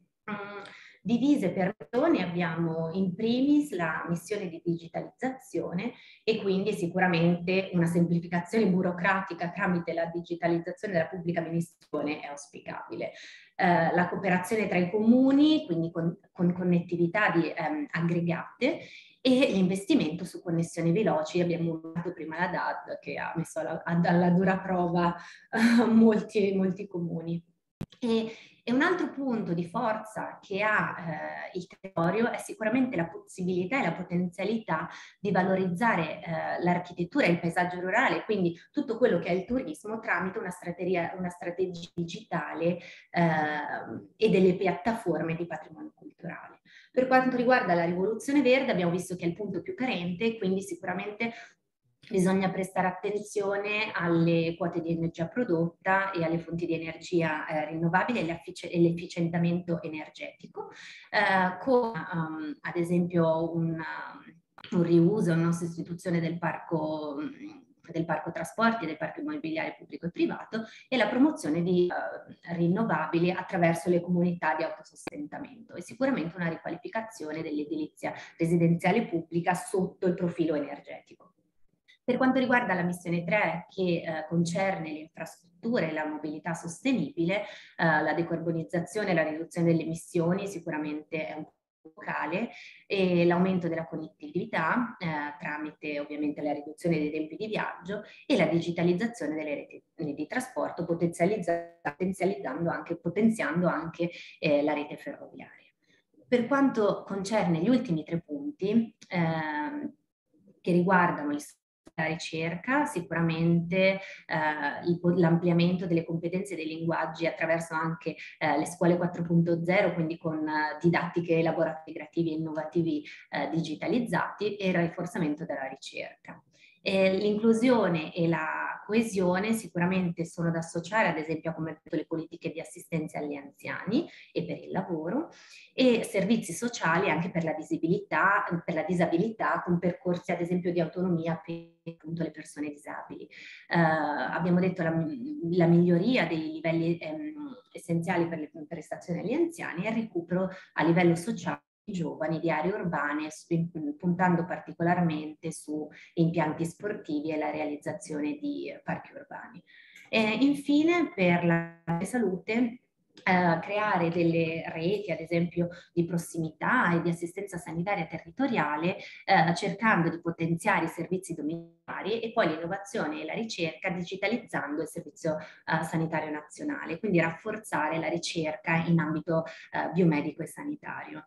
Divise per regioni abbiamo in primis la missione di digitalizzazione e quindi sicuramente una semplificazione burocratica tramite la digitalizzazione della pubblica amministrazione è auspicabile. La cooperazione tra i comuni, quindi con connettività aggregate, e l'investimento su connessioni veloci. Abbiamo usato prima la DAD che ha messo alla dura prova molti comuni. E un altro punto di forza che ha il territorio è sicuramente la possibilità e la potenzialità di valorizzare l'architettura e il paesaggio rurale, quindi tutto quello che è il turismo tramite una strategia digitale e delle piattaforme di patrimonio culturale. Per quanto riguarda la rivoluzione verde abbiamo visto che è il punto più carente, quindi sicuramente bisogna prestare attenzione alle quote di energia prodotta e alle fonti di energia rinnovabili e l'efficientamento energetico, con ad esempio un riuso, una sostituzione del parco trasporti e del parco immobiliare pubblico e privato, e la promozione di rinnovabili attraverso le comunità di autosostentamento, e sicuramente una riqualificazione dell'edilizia residenziale pubblica sotto il profilo energetico. Per quanto riguarda la missione 3, che concerne le infrastrutture e la mobilità sostenibile, la decarbonizzazione e la riduzione delle emissioni sicuramente è un locale, e l'aumento della connettività tramite ovviamente la riduzione dei tempi di viaggio e la digitalizzazione delle reti di trasporto, potenziando anche la rete ferroviaria. Per quanto concerne gli ultimi 3 punti che riguardano la ricerca, sicuramente l'ampliamento delle competenze dei linguaggi attraverso anche le scuole 4.0, quindi con didattiche e laboratori creativi e innovativi digitalizzati, e il rafforzamento della ricerca. L'inclusione e la coesione sicuramente sono da associare ad esempio a come le politiche di assistenza agli anziani e per il lavoro, e servizi sociali anche per la disabilità, con percorsi ad esempio di autonomia per appunto le persone disabili. Abbiamo detto la miglioria dei livelli essenziali per le prestazioni agli anziani e il recupero a livello sociale giovani di aree urbane, puntando particolarmente su impianti sportivi e la realizzazione di parchi urbani. Infine, per la salute, creare delle reti, ad esempio, di prossimità e di assistenza sanitaria territoriale, cercando di potenziare i servizi domiciliari e poi l'innovazione e la ricerca digitalizzando il servizio sanitario nazionale, quindi rafforzare la ricerca in ambito biomedico e sanitario.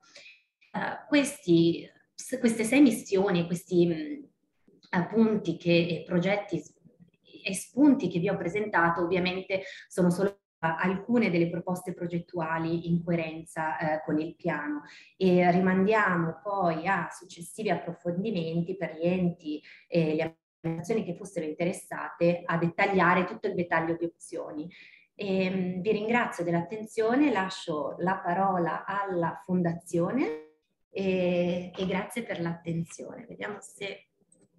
Queste 6 missioni, questi punti progetti e spunti che vi ho presentato ovviamente sono solo alcune delle proposte progettuali in coerenza con il piano, e rimandiamo poi a successivi approfondimenti per gli enti e le amministrazioni che fossero interessate a dettagliare tutto il dettaglio di opzioni. Vi ringrazio dell'attenzione, lascio la parola alla Fondazione e grazie per l'attenzione. Vediamo se...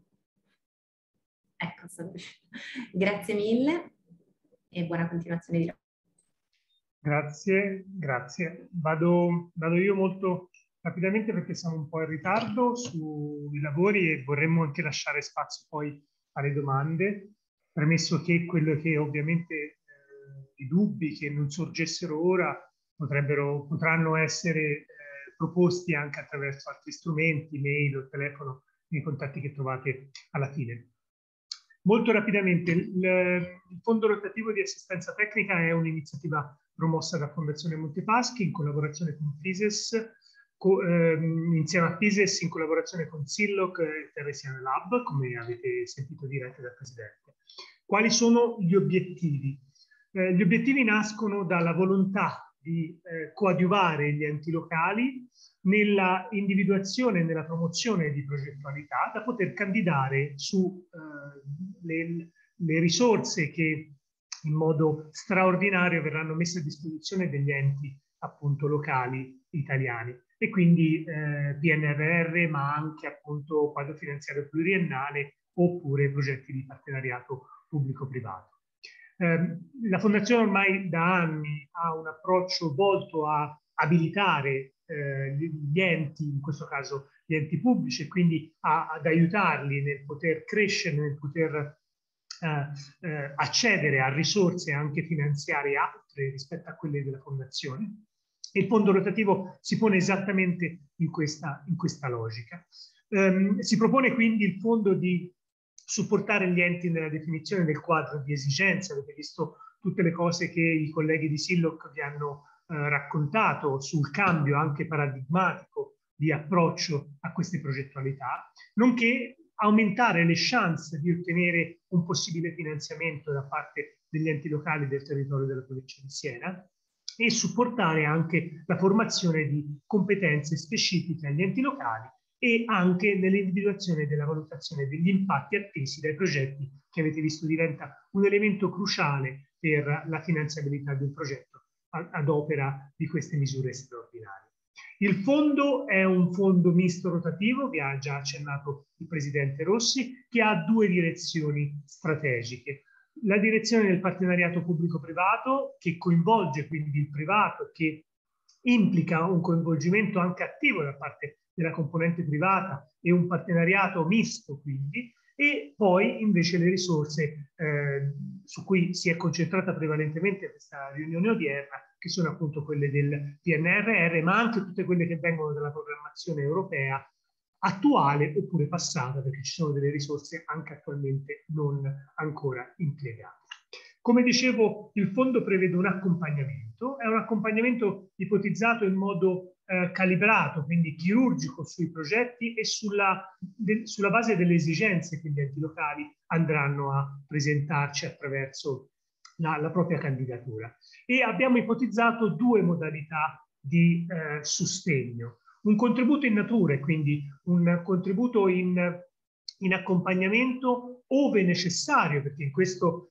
Ecco, sono riuscita. Grazie mille e buona continuazione di lavoro. Grazie, grazie. Vado io molto rapidamente perché siamo un po' in ritardo sui lavori e vorremmo anche lasciare spazio poi alle domande, premesso che quello che ovviamente i dubbi che non sorgessero ora potranno essere proposti anche attraverso altri strumenti, mail o telefono, nei contatti che trovate alla fine. Molto rapidamente, il Fondo Rotativo di Assistenza Tecnica è un'iniziativa promossa da Fondazione Montepaschi in collaborazione con FISES, insieme a FISES in collaborazione con SILLOC e Teresiane Lab, come avete sentito dire anche dal Presidente. Quali sono gli obiettivi? Gli obiettivi nascono dalla volontà di coadiuvare gli enti locali nella individuazione e nella promozione di progettualità da poter candidare su le risorse che in modo straordinario verranno messe a disposizione degli enti appunto locali italiani, e quindi PNRR, ma anche appunto quadro finanziario pluriennale oppure progetti di partenariato pubblico-privato. La Fondazione ormai da anni ha un approccio volto a abilitare gli enti, in questo caso gli enti pubblici, e quindi ad aiutarli nel poter crescere, nel poter accedere a risorse anche finanziarie altre rispetto a quelle della Fondazione. E il fondo rotativo si pone esattamente in questa logica. Si propone quindi il fondo di supportare gli enti nella definizione del quadro di esigenze. Avete visto tutte le cose che i colleghi di SILLOC vi hanno raccontato sul cambio anche paradigmatico di approccio a queste progettualità, nonché aumentare le chance di ottenere un possibile finanziamento da parte degli enti locali del territorio della provincia di Siena, e supportare anche la formazione di competenze specifiche agli enti locali e anche nell'individuazione della valutazione degli impatti attesi dai progetti, che avete visto diventa un elemento cruciale per la finanziabilità di un progetto ad opera di queste misure straordinarie. Il fondo è un fondo misto rotativo, vi ha già accennato il Presidente Rossi, che ha 2 direzioni strategiche. La direzione del partenariato pubblico-privato, che coinvolge quindi il privato, che implica un coinvolgimento anche attivo da parte della componente privata e un partenariato misto quindi, e poi invece le risorse su cui si è concentrata prevalentemente questa riunione odierna, che sono appunto quelle del PNRR, ma anche tutte quelle che vengono dalla programmazione europea attuale oppure passata, perché ci sono delle risorse anche attualmente non ancora impiegate. Come dicevo, il fondo prevede un accompagnamento, è un accompagnamento ipotizzato in modo calibrato, quindi chirurgico sui progetti e sulla base delle esigenze che gli enti locali andranno a presentarci attraverso la propria candidatura. E abbiamo ipotizzato 2 modalità di sostegno. Un contributo in natura, quindi un contributo in in accompagnamento ove necessario, perché in questo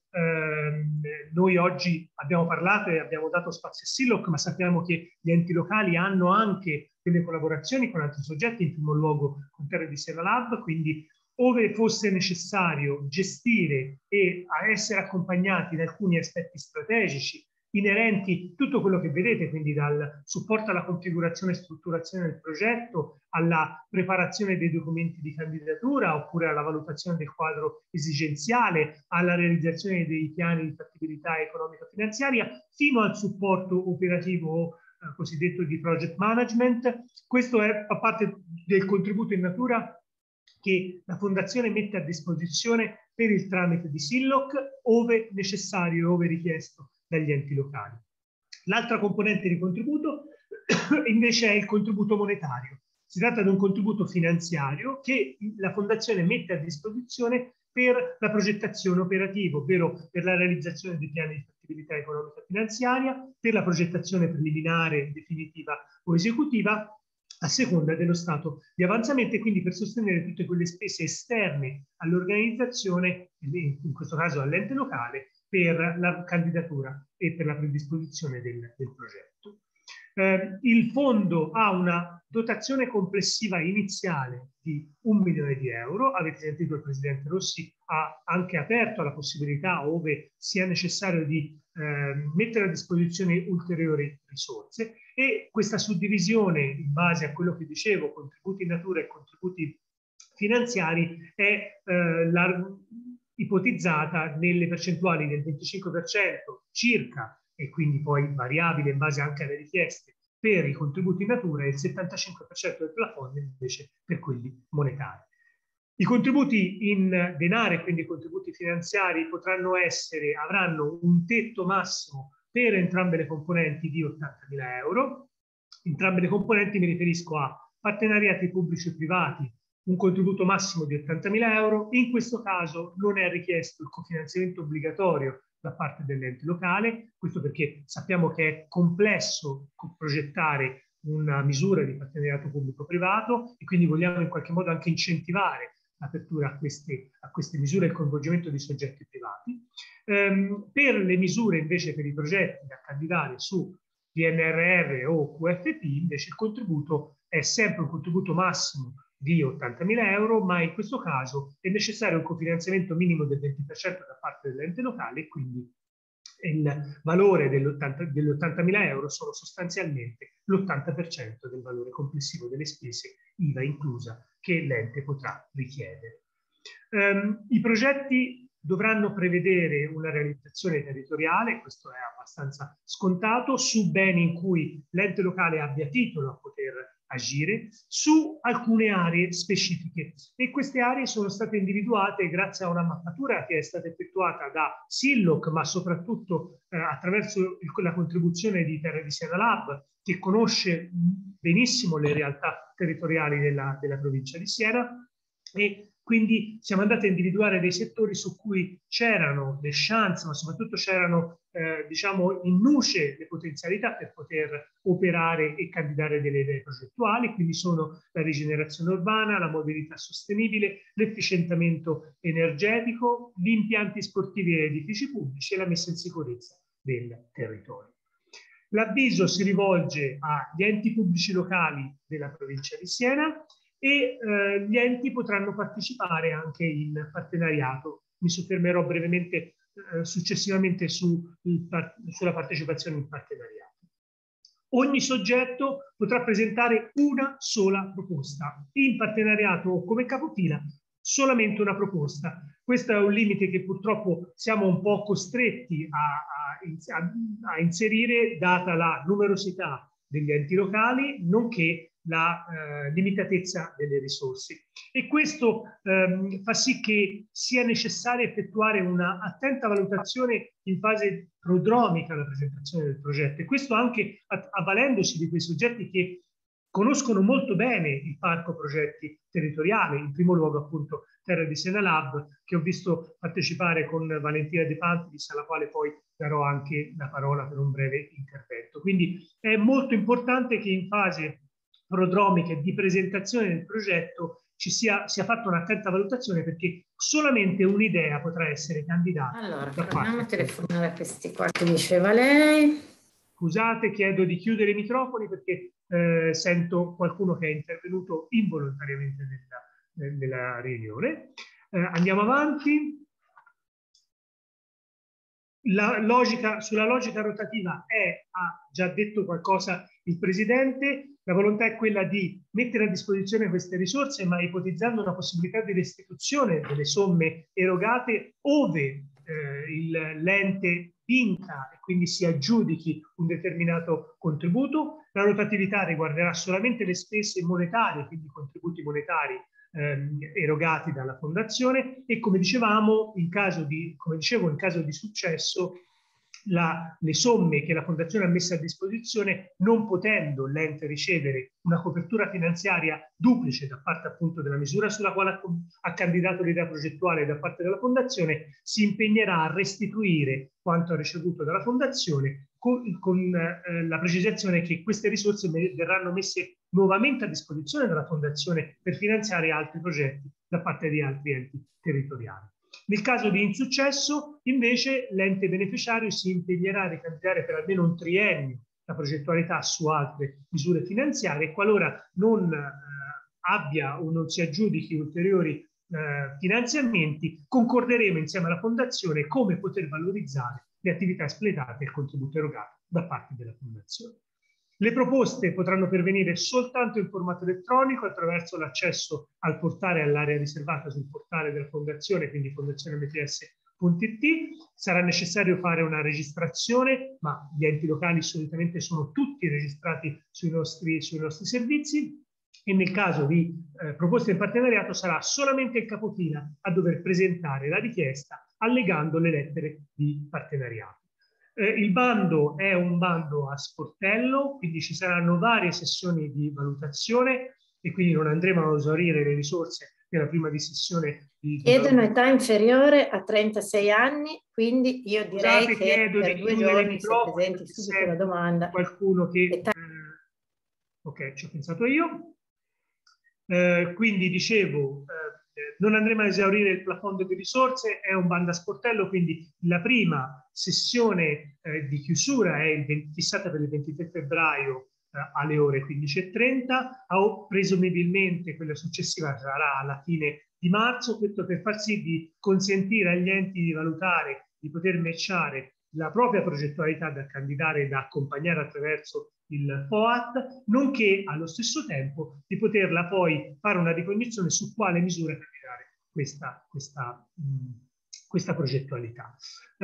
noi oggi abbiamo parlato e abbiamo dato spazio a Silloc, ma sappiamo che gli enti locali hanno anche delle collaborazioni con altri soggetti, in primo luogo con Terra di Siena Lab, quindi ove fosse necessario gestire e a essere accompagnati in alcuni aspetti strategici inerenti tutto quello che vedete, quindi dal supporto alla configurazione e strutturazione del progetto, alla preparazione dei documenti di candidatura, oppure alla valutazione del quadro esigenziale, alla realizzazione dei piani di fattibilità economico-finanziaria, fino al supporto operativo cosiddetto di project management. Questo fa parte del contributo in natura che la Fondazione mette a disposizione per il tramite di Silloc, ove necessario e ove richiesto dagli enti locali. L'altra componente di contributo invece è il contributo monetario. Si tratta di un contributo finanziario che la Fondazione mette a disposizione per la progettazione operativa, ovvero per la realizzazione dei piani di fattibilità economica e finanziaria, per la progettazione preliminare, definitiva o esecutiva, a seconda dello stato di avanzamento, e quindi per sostenere tutte quelle spese esterne all'organizzazione, in questo caso all'ente locale, per la candidatura e per la predisposizione del progetto. Il fondo ha una dotazione complessiva iniziale di 1 milione di euro. Avete sentito il Presidente Rossi ha anche aperto la possibilità, ove sia necessario, di mettere a disposizione ulteriori risorse, e questa suddivisione in base a quello che dicevo, contributi in natura e contributi finanziari, è ipotizzata nelle percentuali del 25% circa, e quindi poi variabile in base anche alle richieste, per i contributi in natura, e il 75% del plafond invece per quelli monetari. I contributi in denaro, quindi i contributi finanziari, avranno un tetto massimo per entrambe le componenti di 80.000 euro. Entrambe le componenti mi riferisco a partenariati pubblici e privati, un contributo massimo di 80.000 euro. In questo caso non è richiesto il cofinanziamento obbligatorio da parte dell'ente locale, questo perché sappiamo che è complesso progettare una misura di partenariato pubblico-privato, e quindi vogliamo in qualche modo anche incentivare l'apertura a queste misure e il coinvolgimento di soggetti privati. Per le misure invece, per i progetti da candidare su PNRR o QFP, invece il contributo è sempre un contributo massimo di 80.000 euro, ma in questo caso è necessario un cofinanziamento minimo del 20% da parte dell'ente locale, e quindi il valore degli 80.000 euro sono sostanzialmente l'80% del valore complessivo delle spese, IVA inclusa, che l'ente potrà richiedere. I progetti dovranno prevedere una realizzazione territoriale, questo è abbastanza scontato, su beni in cui l'ente locale abbia titolo a poter agire, su alcune aree specifiche, e queste aree sono state individuate grazie a una mappatura che è stata effettuata da Silloc, ma soprattutto attraverso la contribuzione di Terra di Siena Lab, che conosce benissimo le realtà territoriali della provincia di Siena, e quindi siamo andati a individuare dei settori su cui c'erano le chance, ma soprattutto c'erano diciamo in nuce le potenzialità per poter operare e candidare delle idee progettuali. Quindi sono la rigenerazione urbana, la mobilità sostenibile, l'efficientamento energetico, gli impianti sportivi e edifici pubblici e la messa in sicurezza del territorio. L'avviso si rivolge agli enti pubblici locali della provincia di Siena, e gli enti potranno partecipare anche in partenariato. Mi soffermerò brevemente successivamente sulla partecipazione in partenariato. Ogni soggetto potrà presentare una sola proposta, in partenariato o come capofila solamente una proposta. Questo è un limite che purtroppo siamo un po' costretti a inserire, data la numerosità degli enti locali, nonché la limitatezza delle risorse, e questo fa sì che sia necessario effettuare una attenta valutazione in fase prodromica alla presentazione del progetto, e questo anche avvalendosi di quei soggetti che conoscono molto bene il parco progetti territoriale, in primo luogo appunto Terra di Siena Lab, che ho visto partecipare con Valentina De Pantis, alla quale poi darò anche la parola per un breve intervento. Quindi è molto importante che in fase prodromiche di presentazione del progetto sia fatta un'attenta valutazione, perché solamente un'idea potrà essere candidata. Allora, proviamo a telefonare a questi qua che diceva lei. Scusate, chiedo di chiudere i microfoni perché sento qualcuno che è intervenuto involontariamente nella riunione. Andiamo avanti. Sulla logica rotativa ha già detto qualcosa il Presidente. La volontà è quella di mettere a disposizione queste risorse, ma ipotizzando una possibilità di restituzione delle somme erogate ove l'ente vinca e quindi si aggiudichi un determinato contributo. La rotatività riguarderà solamente le spese monetarie, quindi i contributi monetari erogati dalla Fondazione, e come dicevamo, in caso di successo, le somme che la Fondazione ha messo a disposizione, non potendo l'ente ricevere una copertura finanziaria duplice da parte appunto della misura sulla quale ha candidato l'idea progettuale da parte della Fondazione, si impegnerà a restituire quanto ha ricevuto dalla Fondazione, con la precisazione che queste risorse verranno messe nuovamente a disposizione della Fondazione per finanziare altri progetti da parte di altri enti territoriali. Nel caso di insuccesso, invece, l'ente beneficiario si impegnerà a ricandidare per almeno un triennio la progettualità su altre misure finanziarie, e qualora non abbia o non si aggiudichi ulteriori finanziamenti, concorderemo insieme alla Fondazione come poter valorizzare le attività espletate e il contributo erogato da parte della Fondazione. Le proposte potranno pervenire soltanto in formato elettronico attraverso l'accesso al portale, all'area riservata sul portale della Fondazione, quindi fondazionemts.it. Sarà necessario fare una registrazione, ma gli enti locali solitamente sono tutti registrati sui nostri servizi, e nel caso di proposte in partenariato sarà solamente il capofila a dover presentare la richiesta allegando le lettere di partenariato. Il bando è un bando a sportello, quindi ci saranno varie sessioni di valutazione e quindi non andremo a esaurire le risorse nella prima sessione. Chiedono età inferiore a 36 anni, quindi io direi che per 2 giorni si presenti subito la domanda. Qualcuno che... ok, ci ho pensato io. Quindi dicevo... non andremo a esaurire il plafond di risorse, è un bando a sportello, quindi la prima sessione di chiusura è fissata per il 23 febbraio alle ore 15:30, o presumibilmente quella successiva sarà alla fine di marzo, questo per far sì di consentire agli enti di valutare, di poter matchare la propria progettualità da candidare e da accompagnare attraverso il FOAT, nonché allo stesso tempo di poterla poi fare una ricognizione su quale misura candidare questa progettualità.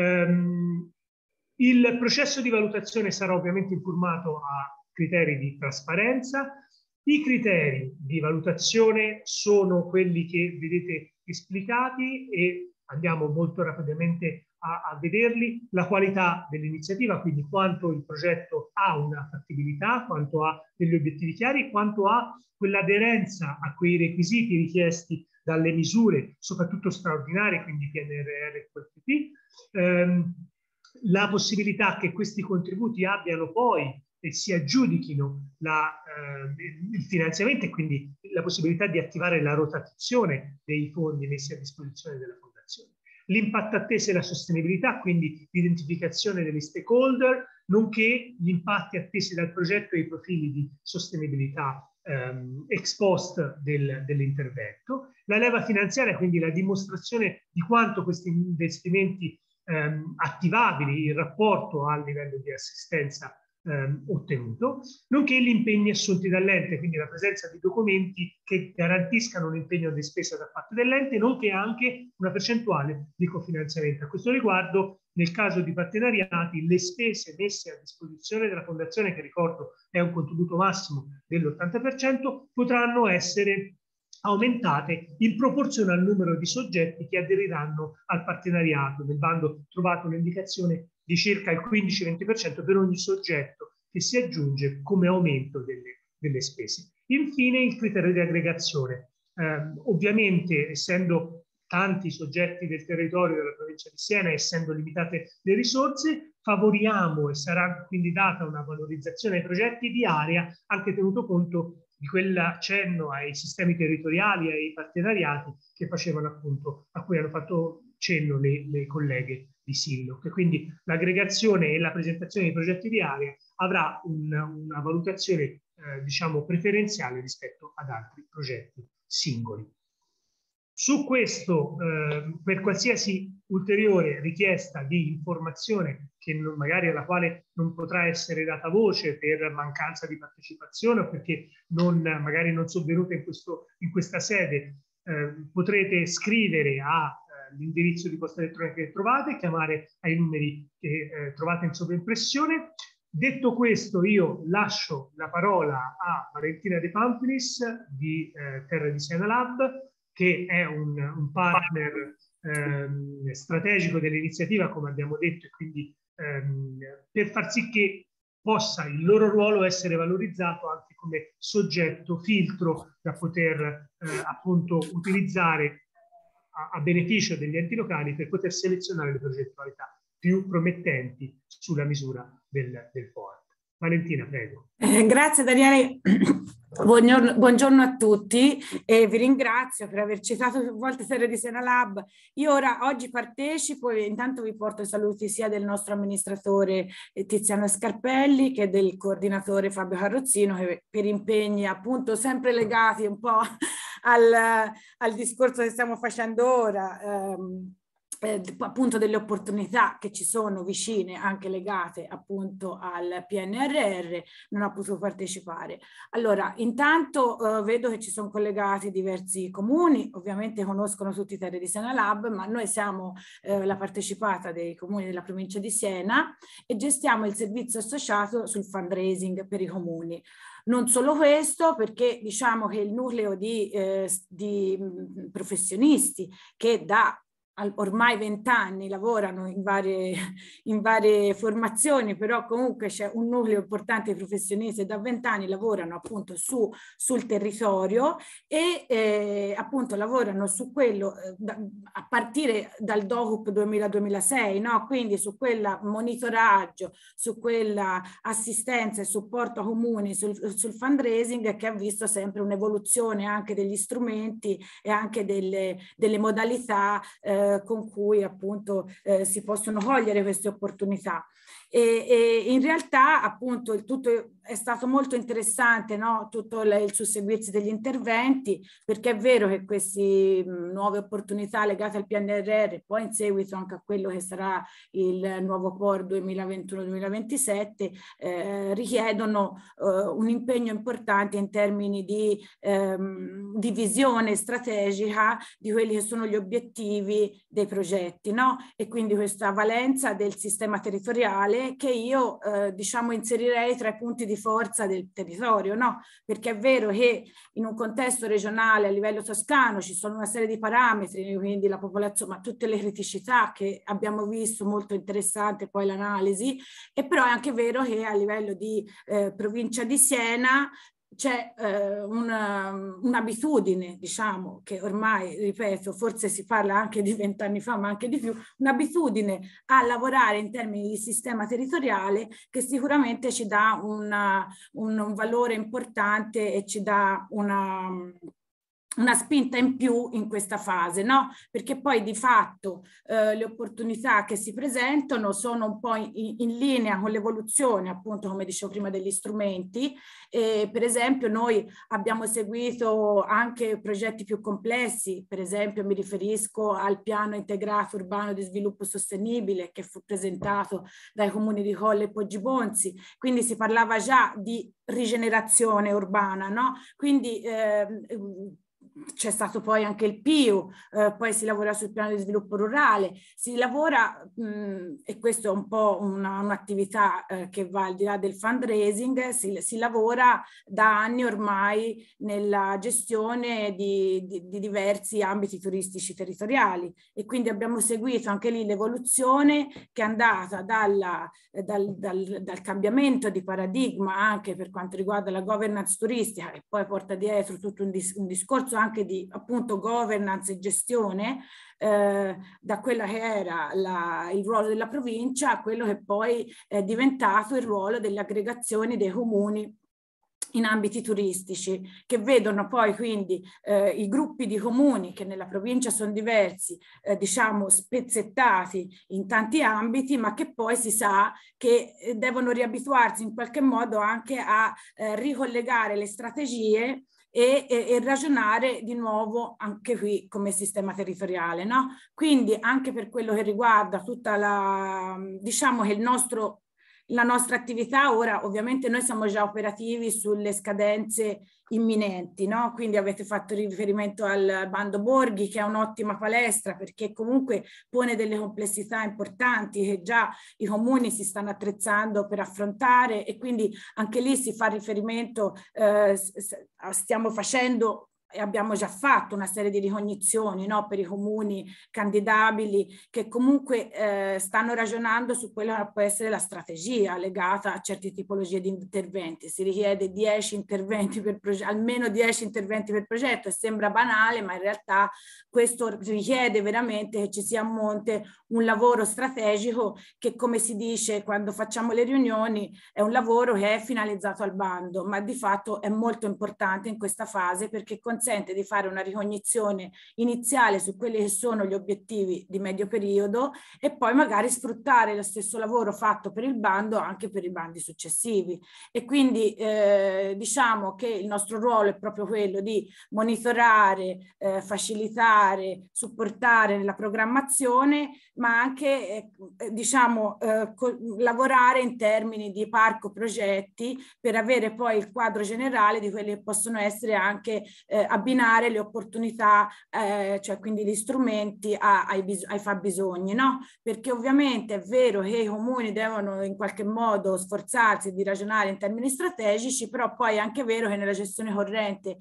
Il processo di valutazione sarà ovviamente informato a criteri di trasparenza. I criteri di valutazione sono quelli che vedete esplicati e andiamo molto rapidamente a vederli. La qualità dell'iniziativa, quindi quanto il progetto ha una fattibilità, quanto ha degli obiettivi chiari, quanto ha quell'aderenza a quei requisiti richiesti dalle misure, soprattutto straordinarie, quindi PNRR e QFP, la possibilità che questi contributi abbiano poi e si aggiudichino il finanziamento e quindi la possibilità di attivare la rotazione dei fondi messi a disposizione della Fondazione. L'impatto atteso e la sostenibilità, quindi l'identificazione degli stakeholder, nonché gli impatti attesi dal progetto e i profili di sostenibilità ex post dell'intervento. La leva finanziaria, quindi la dimostrazione di quanto questi investimenti attivabili in rapporto al livello di assistenza ottenuto, nonché gli impegni assunti dall'ente, quindi la presenza di documenti che garantiscano un impegno di spesa da parte dell'ente, nonché anche una percentuale di cofinanziamento. A questo riguardo, nel caso di partenariati, le spese messe a disposizione della Fondazione, che ricordo è un contributo massimo dell'80%, potranno essere aumentate in proporzione al numero di soggetti che aderiranno al partenariato. Nel bando trovate un'indicazione di circa il 15-20% per ogni soggetto che si aggiunge come aumento delle spese. Infine il criterio di aggregazione. Ovviamente, essendo tanti soggetti del territorio della provincia di Siena, essendo limitate le risorse, favoriamo e sarà quindi data una valorizzazione ai progetti di area, anche tenuto conto di quell'accenno ai sistemi territoriali, ai partenariati che facevano appunto, a cui hanno fatto cenno le colleghe di Silloc. Quindi l'aggregazione e la presentazione dei progetti di area avrà una valutazione diciamo preferenziale rispetto ad altri progetti singoli. Su questo, per qualsiasi ulteriore richiesta di informazione che magari alla quale non potrà essere data voce per mancanza di partecipazione o perché magari non sovvenuta in questa sede, potrete scrivere all'indirizzo di posta elettronica che trovate, chiamare ai numeri che trovate in sovraimpressione. Detto questo, io lascio la parola a Valentina De Pamphilys di Terra di Siena Lab, che è un partner strategico dell'iniziativa, come abbiamo detto, e quindi per far sì che possa il loro ruolo essere valorizzato anche come soggetto filtro da poter appunto utilizzare a beneficio degli enti locali per poter selezionare le progettualità più promettenti sulla misura del FOAT. Valentina, prego. Grazie Daniele, buongiorno a tutti e vi ringrazio per aver citato più volte Terra di Siena Lab. Io oggi partecipo e intanto vi porto i saluti sia del nostro amministratore Tiziano Scarpelli che del coordinatore Fabio Carrozzino, che per impegni appunto sempre legati un po' al discorso che stiamo facendo ora, appunto delle opportunità che ci sono vicine anche legate appunto al PNRR, non ha potuto partecipare. Allora, intanto vedo che ci sono collegati diversi comuni, ovviamente conoscono tutti i Terre di Siena Lab, ma noi siamo la partecipata dei comuni della provincia di Siena e gestiamo il servizio associato sul fundraising per i comuni. Non solo questo, perché diciamo che il nucleo di professionisti che da ormai 20 anni lavorano in varie formazioni, però comunque c'è un nucleo importante di professionisti da 20 anni lavorano appunto sul territorio e appunto lavorano su quello a partire dal DOCUP 2000-2006, no? Quindi su quel monitoraggio, su quella assistenza e supporto a comuni sul fundraising, che ha visto sempre un'evoluzione anche degli strumenti e anche delle modalità con cui appunto si possono cogliere queste opportunità. E in realtà appunto il tutto è stato molto interessante, no? Tutto il susseguirsi degli interventi, perché è vero che queste nuove opportunità legate al PNRR, poi in seguito anche a quello che sarà il nuovo POR 2021-2027, richiedono un impegno importante in termini di visione strategica di quelli che sono gli obiettivi dei progetti, no? E quindi questa valenza del sistema territoriale che io diciamo inserirei tra i punti di forza del territorio, no? Perché è vero che in un contesto regionale a livello toscano ci sono una serie di parametri, quindi la popolazione, ma tutte le criticità che abbiamo visto, molto interessante poi l'analisi, e però è anche vero che a livello di provincia di Siena c'è un'abitudine, diciamo, che ormai, ripeto, forse si parla anche di 20 anni fa, ma anche di più, un'abitudine a lavorare in termini di sistema territoriale che sicuramente ci dà un valore importante e ci dà una spinta in più in questa fase, no? Perché poi di fatto le opportunità che si presentano sono un po' in linea con l'evoluzione, appunto, come dicevo prima, degli strumenti. Per esempio noi abbiamo seguito anche progetti più complessi, per esempio mi riferisco al piano integrato urbano di sviluppo sostenibile che fu presentato dai comuni di Colle e Poggibonsi, quindi si parlava già di rigenerazione urbana, no? Quindi c'è stato poi anche il PIU, poi si lavora sul piano di sviluppo rurale, si lavora, e questo è un po' un'attività che va al di là del fundraising, si lavora da anni ormai nella gestione di diversi ambiti turistici territoriali e quindi abbiamo seguito anche lì l'evoluzione che è andata dal cambiamento di paradigma anche per quanto riguarda la governance turistica e poi porta dietro tutto un discorso anche di appunto governance e gestione da quella che era il ruolo della provincia a quello che poi è diventato il ruolo delle aggregazioni dei comuni in ambiti turistici, che vedono poi quindi i gruppi di comuni che nella provincia sono diversi, diciamo spezzettati in tanti ambiti, ma che poi si sa che devono riabituarsi in qualche modo anche a ricollegare le strategie e ragionare di nuovo anche qui come sistema territoriale, no? Quindi anche per quello che riguarda tutta la, diciamo che la nostra attività, ora ovviamente noi siamo già operativi sulle scadenze imminenti, no? Quindi avete fatto riferimento al bando Borghi, che è un'ottima palestra perché comunque pone delle complessità importanti che già i comuni si stanno attrezzando per affrontare, e quindi anche lì si fa riferimento, stiamo facendo e abbiamo già fatto una serie di ricognizioni, no, per i comuni candidabili che comunque stanno ragionando su quella che può essere la strategia legata a certe tipologie di interventi. Si richiede 10 interventi per progetto, almeno 10 interventi per progetto, e sembra banale, ma in realtà questo richiede veramente che ci sia a monte un lavoro strategico che, come si dice quando facciamo le riunioni, è un lavoro che è finalizzato al bando, ma di fatto è molto importante in questa fase perché consente di fare una ricognizione iniziale su quelli che sono gli obiettivi di medio periodo e poi magari sfruttare lo stesso lavoro fatto per il bando anche per i bandi successivi. E quindi diciamo che il nostro ruolo è proprio quello di monitorare, facilitare, supportare nella programmazione, ma anche diciamo lavorare in termini di parco progetti per avere poi il quadro generale di quelli che possono essere anche abbinare le opportunità, cioè quindi gli strumenti ai fabbisogni, no? Perché ovviamente è vero che i comuni devono in qualche modo sforzarsi di ragionare in termini strategici, però poi è anche vero che nella gestione corrente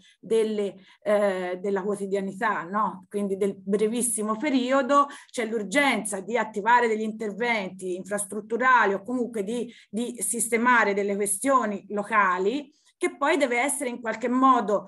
della quotidianità, no? Quindi del brevissimo periodo, c'è l'urgenza di attivare degli interventi infrastrutturali o comunque di sistemare delle questioni locali, che poi deve essere in qualche modo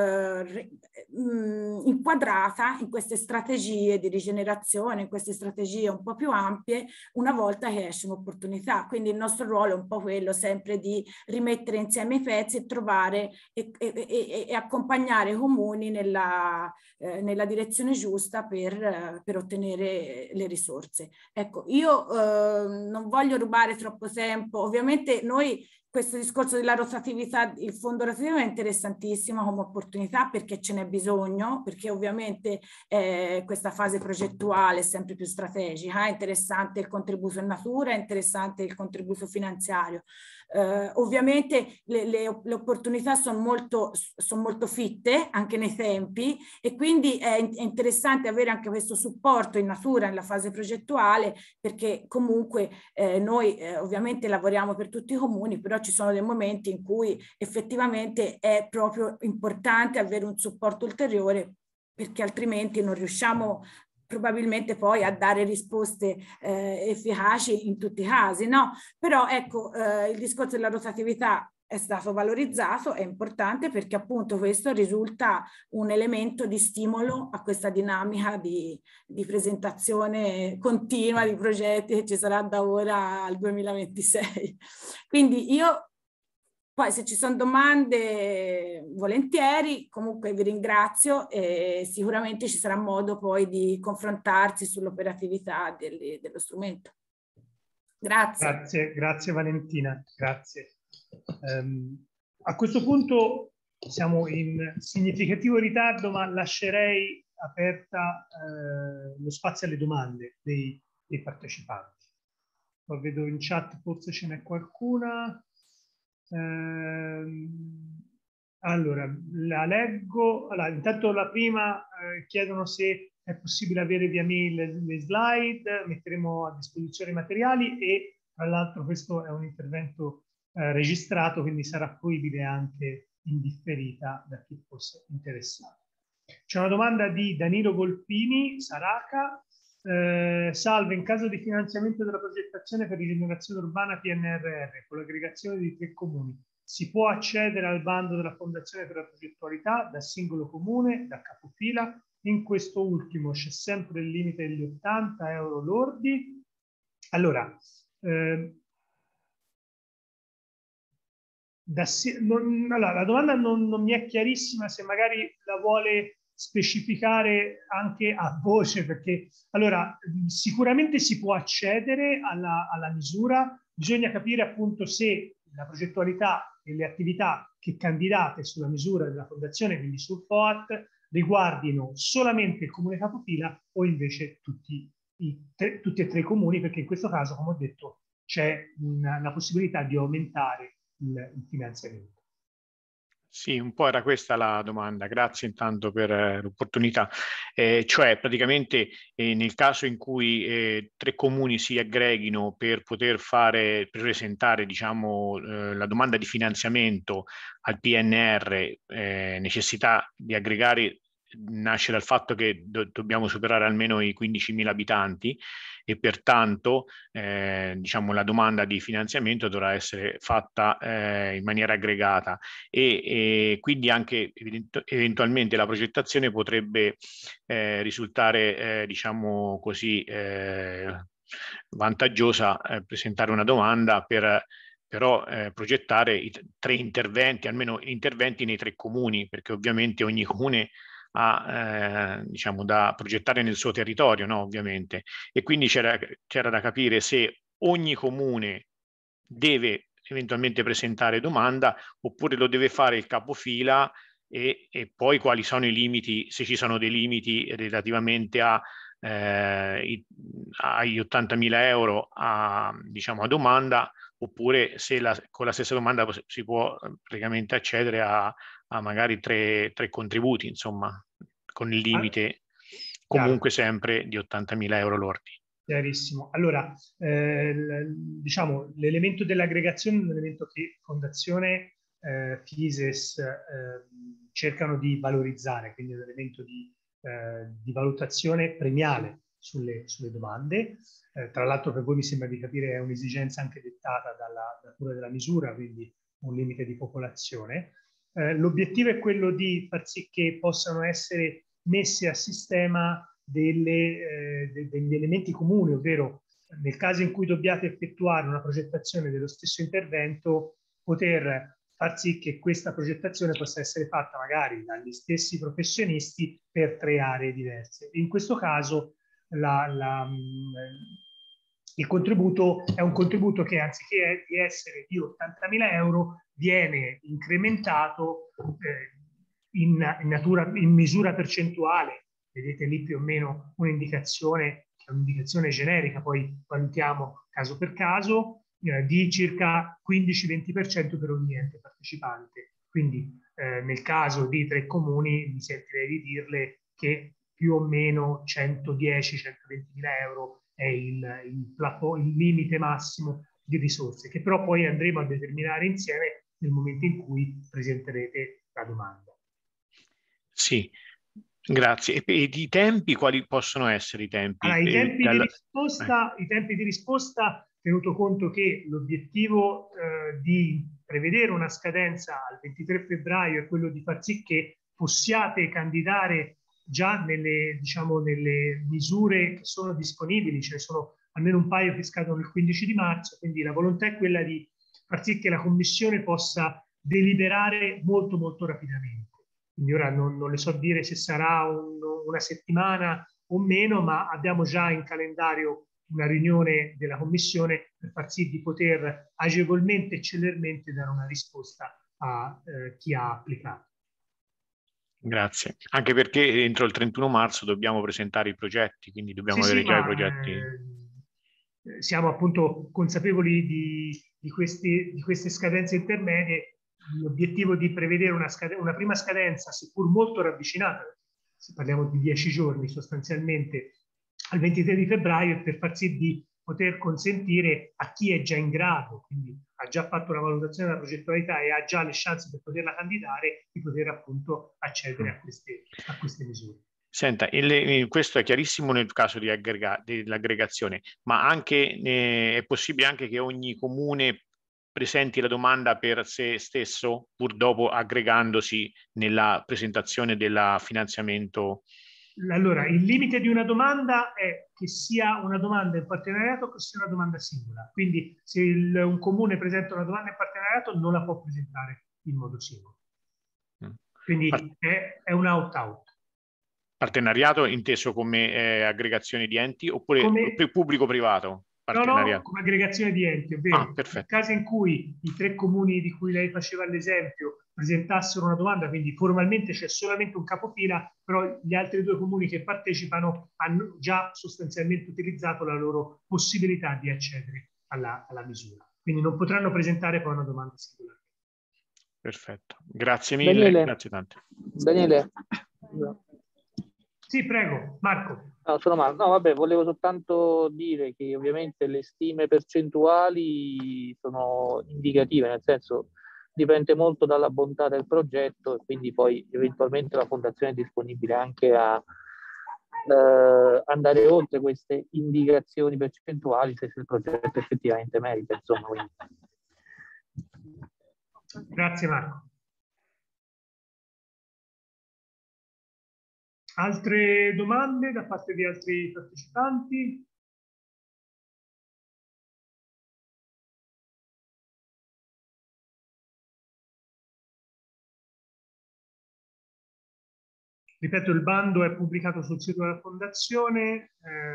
inquadrata in queste strategie di rigenerazione, in queste strategie un po' più ampie, una volta che esce un'opportunità. Quindi il nostro ruolo è un po' quello sempre di rimettere insieme i pezzi e trovare e accompagnare i comuni nella direzione giusta per ottenere le risorse. Ecco, io non voglio rubare troppo tempo, ovviamente noi questo discorso della rotatività, il fondo rotativo è interessantissimo come opportunità perché ce n'è bisogno, perché ovviamente questa fase progettuale è sempre più strategica, è interessante il contributo in natura, è interessante il contributo finanziario. Ovviamente le opportunità sono molto fitte anche nei tempi, e quindi è interessante avere anche questo supporto in natura nella fase progettuale, perché comunque noi ovviamente lavoriamo per tutti i comuni, però ci sono dei momenti in cui effettivamente è proprio importante avere un supporto ulteriore, perché altrimenti non riusciamo probabilmente poi a dare risposte efficaci in tutti i casi, no? Però ecco, il discorso della rotatività è stato valorizzato, è importante perché appunto questo risulta un elemento di stimolo a questa dinamica di presentazione continua di progetti che ci sarà da ora al 2026. Quindi io poi se ci sono domande volentieri, comunque vi ringrazio e sicuramente ci sarà modo poi di confrontarsi sull'operatività dello strumento. Grazie. Grazie Valentina, grazie. A questo punto siamo in significativo ritardo, ma lascerei aperta lo spazio alle domande dei partecipanti. Poi vedo in chat, forse ce n'è qualcuna. Allora, la leggo. Allora, intanto la prima chiedono se è possibile avere via mail le slide, metteremo a disposizione i materiali e tra l'altro questo è un intervento registrato, quindi sarà fruibile anche in differita da chi fosse interessato. C'è una domanda di Danilo Volpini, Saraca. Salve, in caso di finanziamento della progettazione per rigenerazione urbana PNRR con l'aggregazione di 3 comuni, si può accedere al bando della Fondazione per la progettualità da singolo comune, da capofila? In questo ultimo c'è sempre il limite degli 80 euro lordi? Allora, allora, la domanda non mi è chiarissima, se magari la vuole specificare anche a voce, perché allora sicuramente si può accedere alla misura, bisogna capire appunto se la progettualità e le attività che candidate sulla misura della fondazione, quindi sul FOAT, riguardino solamente il comune capofila o invece tutti e tre i comuni, perché in questo caso, come ho detto, c'è una possibilità di aumentare il finanziamento. Sì, un po' era questa la domanda, grazie intanto per l'opportunità. Cioè praticamente nel caso in cui 3 comuni si aggreghino per poter presentare diciamo, la domanda di finanziamento al PNR, necessità di aggregare nasce dal fatto che dobbiamo superare almeno i 15.000 abitanti e pertanto diciamo, la domanda di finanziamento dovrà essere fatta in maniera aggregata e quindi anche eventualmente la progettazione potrebbe risultare diciamo così vantaggiosa presentare una domanda però progettare i 3 interventi, almeno interventi nei 3 comuni, perché ovviamente ogni comune ha diciamo da progettare nel suo territorio, no? Ovviamente. E quindi c'era da capire se ogni comune deve eventualmente presentare domanda oppure lo deve fare il capofila e poi quali sono i limiti, se ci sono dei limiti relativamente agli 80.000 euro diciamo, a domanda, oppure se con la stessa domanda si può praticamente accedere a magari tre contributi, insomma, con il limite comunque sempre di 80.000 euro lordi. Chiarissimo. Allora, diciamo, l'elemento dell'aggregazione è un elemento che Fondazione Fises cercano di valorizzare, quindi è un elemento di valutazione premiale sulle domande. Tra l'altro per voi mi sembra di capire è un'esigenza anche dettata dalla cura della misura, quindi un limite di popolazione. L'obiettivo è quello di far sì che possano essere messe a sistema degli elementi comuni, ovvero nel caso in cui dobbiate effettuare una progettazione dello stesso intervento, poter far sì che questa progettazione possa essere fatta magari dagli stessi professionisti per 3 aree diverse. In questo caso il contributo è un contributo che anziché di essere di 80.000 euro viene incrementato in misura percentuale. Vedete lì più o meno un'indicazione, che è un'indicazione generica, poi valutiamo caso per caso, di circa 15-20% per ogni ente partecipante. Quindi nel caso di 3 comuni mi sentirei di dirle che più o meno 110-120.000 euro è il limite massimo di risorse, che però poi andremo a determinare insieme nel momento in cui presenterete la domanda. Sì, grazie. E i tempi, quali possono essere i tempi? Allora, i tempi di risposta, tenuto conto che l'obiettivo di prevedere una scadenza al 23 febbraio è quello di far sì che possiate candidare già nelle misure che sono disponibili, ce ne sono almeno un paio che scadono il 15 di marzo, quindi la volontà è quella di far sì che la Commissione possa deliberare molto molto rapidamente. Quindi ora non le so dire se sarà una settimana o meno, ma abbiamo già in calendario una riunione della Commissione per far sì di poter agevolmente e celermente dare una risposta a chi ha applicato. Grazie, anche perché entro il 31 marzo dobbiamo presentare i progetti, quindi dobbiamo avere già i progetti. Siamo appunto consapevoli di queste scadenze intermedie. L'obiettivo di prevedere una prima scadenza, seppur molto ravvicinata, se parliamo di 10 giorni sostanzialmente, al 23 di febbraio, per far sì di poter consentire a chi è già in grado, quindi ha già fatto una valutazione della progettualità e ha già le chance per poterla candidare, di poter appunto accedere a queste misure. Senta, questo è chiarissimo nel caso dell'aggregazione, ma anche è possibile anche che ogni comune presenti la domanda per se stesso, pur dopo aggregandosi nella presentazione del finanziamento Allora, il limite di una domanda è che sia una domanda in partenariato o che sia una domanda singola. Quindi se un comune presenta una domanda in partenariato non la può presentare in modo singolo. Quindi è un opt-out. Partenariato inteso come aggregazione di enti oppure come... pubblico-privato? No, come aggregazione di enti, ovvero nel caso in cui i 3 comuni di cui lei faceva l'esempio presentassero una domanda, quindi formalmente c'è solamente un capofila, però gli altri 2 comuni che partecipano hanno già sostanzialmente utilizzato la loro possibilità di accedere alla misura. Quindi non potranno presentare poi una domanda singolare. Perfetto, grazie mille, Daniele. Grazie tante. Daniele. Sì, prego, Marco. No, sono Marco. No, vabbè, volevo soltanto dire che ovviamente le stime percentuali sono indicative, nel senso dipende molto dalla bontà del progetto e quindi poi eventualmente la fondazione è disponibile anche a andare oltre queste indicazioni percentuali se il progetto effettivamente merita, insomma. Quindi. Grazie Marco. Altre domande da parte di altri partecipanti? Ripeto, il bando è pubblicato sul sito della Fondazione.